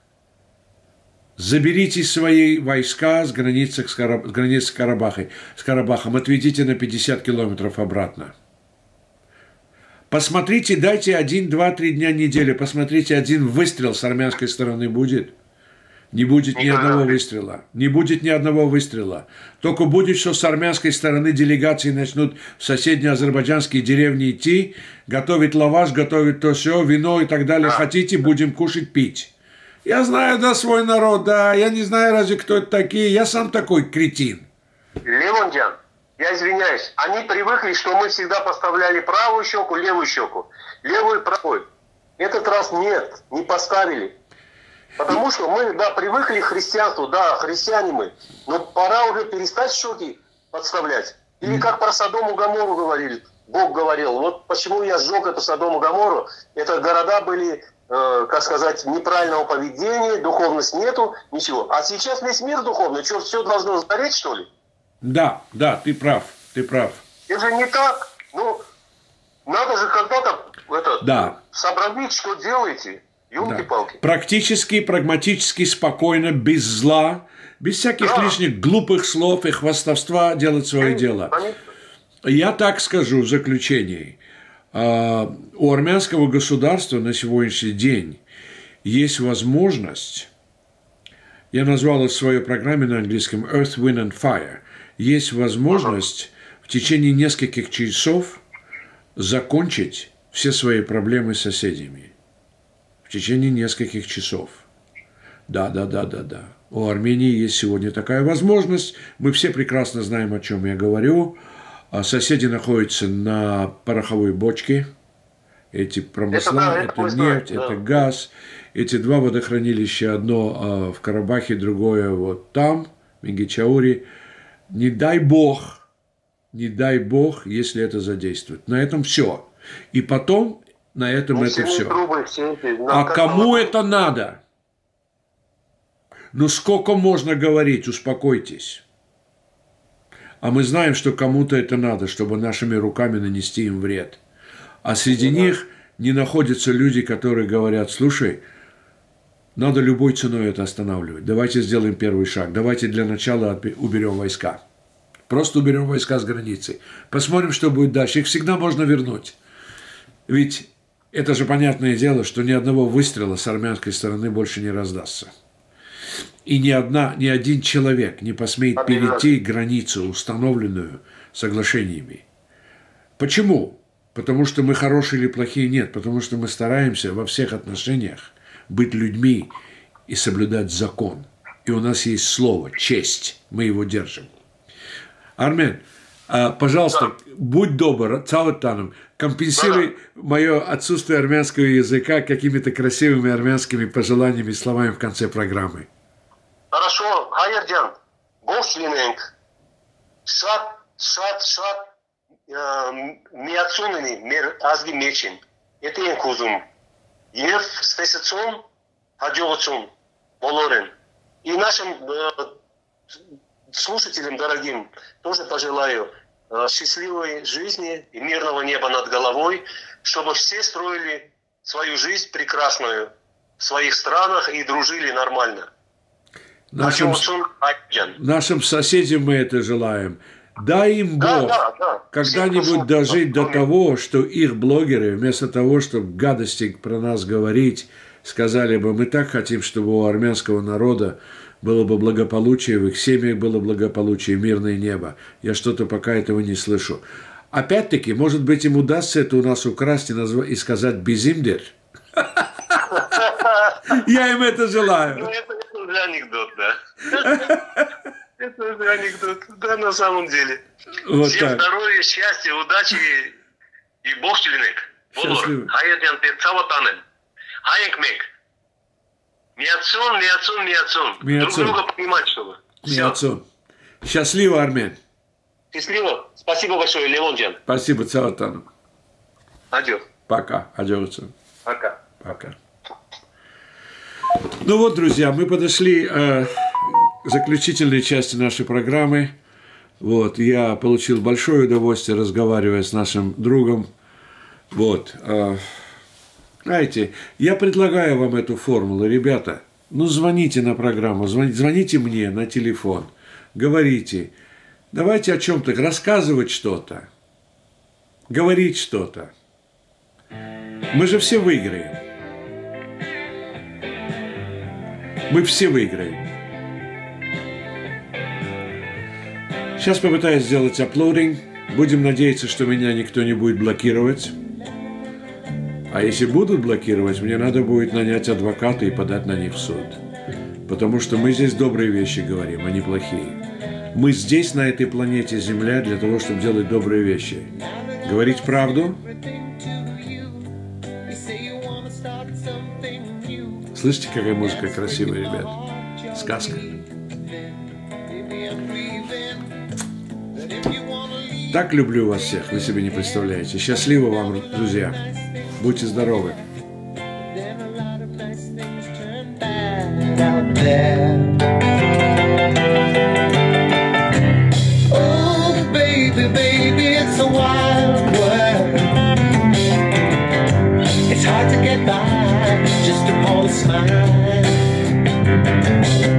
Заберите свои войска с границы с, Караб... с, границы с, Карабахой, с Карабахом, отведите на пятьдесят километров обратно. Посмотрите, дайте один, два, три дня недели, посмотрите, один выстрел с армянской стороны будет. Не будет ни одного выстрела. Не будет ни одного выстрела. Только будет, что с армянской стороны делегации начнут в соседние азербайджанские деревни идти, готовить лаваш, готовить то все, вино и так далее. Хотите, будем кушать, пить. Я знаю, да, свой народ, да. Я не знаю, разве кто это такие. Я сам такой кретин. Левондян, я извиняюсь. Они привыкли, что мы всегда поставляли правую щеку, левую щеку. Левую, правую. Этот раз нет, не поставили. Потому что мы, да, привыкли к христианству, да, христиане мы, но пора уже перестать щеки подставлять. Или как про Содом и Гоморру говорили, Бог говорил, вот почему я сжег эту Содом и Гоморру, это города были, э, как сказать, неправильного поведения, духовности нету, ничего. А сейчас весь мир духовный, что, все должно сгореть, что ли? Да, да, ты прав, ты прав. Это же не так, ну, надо же когда-то это, да. сообразить, что делаете. Да. Практически, прагматически, спокойно, без зла, без всяких да. лишних глупых слов и хвастовства делать свое дело. Я так скажу в заключении. У армянского государства на сегодняшний день есть возможность, я назвал это в своей программе на английском Earth, Wind and Fire, есть возможность в течение нескольких часов закончить все свои проблемы с соседями. В течение нескольких часов. Да, да, да, да, да. У Армении есть сегодня такая возможность. Мы все прекрасно знаем, о чем я говорю. Соседи находятся на пороховой бочке. Эти промысла, это, да, это нефть, да. это газ. Эти два водохранилища, одно в Карабахе, другое вот там, в Мингичаури. Не дай бог, не дай бог, если это задействует. На этом все. И потом на этом Ну, это все. трубы, все эти, А как кому бы- это надо? Ну сколько можно говорить, успокойтесь. А мы знаем, что кому-то это надо, чтобы нашими руками нанести им вред. А среди них не находятся люди, которые говорят: слушай, надо любой ценой это останавливать. Давайте сделаем первый шаг. Давайте для начала отбе- уберем войска. Просто уберем войска с границы. Посмотрим, что будет дальше. Их всегда можно вернуть. Ведь это же понятное дело, что ни одного выстрела с армянской стороны больше не раздастся. И ни, одна, ни один человек не посмеет перейти границу, установленную соглашениями. Почему? Потому что мы хорошие или плохие? Нет. Потому что мы стараемся во всех отношениях быть людьми и соблюдать закон. И у нас есть слово, честь. Мы его держим. Армен, пожалуйста, будь добр, Цаватаном, компенсируй мое отсутствие армянского языка какими-то красивыми армянскими пожеланиями и словами в конце программы. Хорошо, Хайердян, Бог свиненк, шат, шат, шат, миацунини, мер азги мечин, это инкузум, ев спесецун, хаджоцун, болорен. И нашим слушателям дорогим тоже пожелаю счастливой жизни и мирного неба над головой, чтобы все строили свою жизнь прекрасную в своих странах и дружили нормально. Нашим, нашим соседям мы это желаем. Дай им Бог да, да, да. когда-нибудь дожить до того, что их блогеры, вместо того, чтобы гадости про нас говорить, сказали бы: мы так хотим, чтобы у армянского народа было бы благополучие, в их семьях было благополучие, мирное небо. Я что-то пока этого не слышу. Опять-таки, может быть, им удастся это у нас украсть и, назв... и сказать «безимдер». Я им это желаю. Это уже анекдот, да. Это уже анекдот, да, на самом деле. Всем здоровья, счастья, удачи и Бог членек. Счастливо. Хайердян Пецаватанен. Хайекмек. Миацун, миацун, миацун. Друг друга понимать, чтобы. Миацун. Счастливо, Армен. Счастливо. Спасибо большое, Левонджан. Спасибо, Цаватану. Адьо. Пока. Адьос. Пока. Пока. Ну вот, друзья, мы подошли э, к заключительной части нашей программы. Вот, я получил большое удовольствие, разговаривая с нашим другом. Вот. Э, знаете, я предлагаю вам эту формулу, ребята. Ну, звоните на программу, звоните, звоните мне на телефон, говорите. Давайте о чем-то рассказывать что-то, говорить что-то. Мы же все выиграем. Мы все выиграем. Сейчас попытаюсь сделать апплодинг. Будем надеяться, что меня никто не будет блокировать. А если будут блокировать, мне надо будет нанять адвоката и подать на них в суд. Потому что мы здесь добрые вещи говорим, а не плохие. Мы здесь, на этой планете Земля, для того, чтобы делать добрые вещи. Говорить правду. Слышите, какая музыка красивая, ребят? Сказка. Так люблю вас всех, вы себе не представляете. Счастливо вам, друзья. Будьте здоровы. Oh, baby, baby, it's a wild world. It's hard to get by just upon a smile.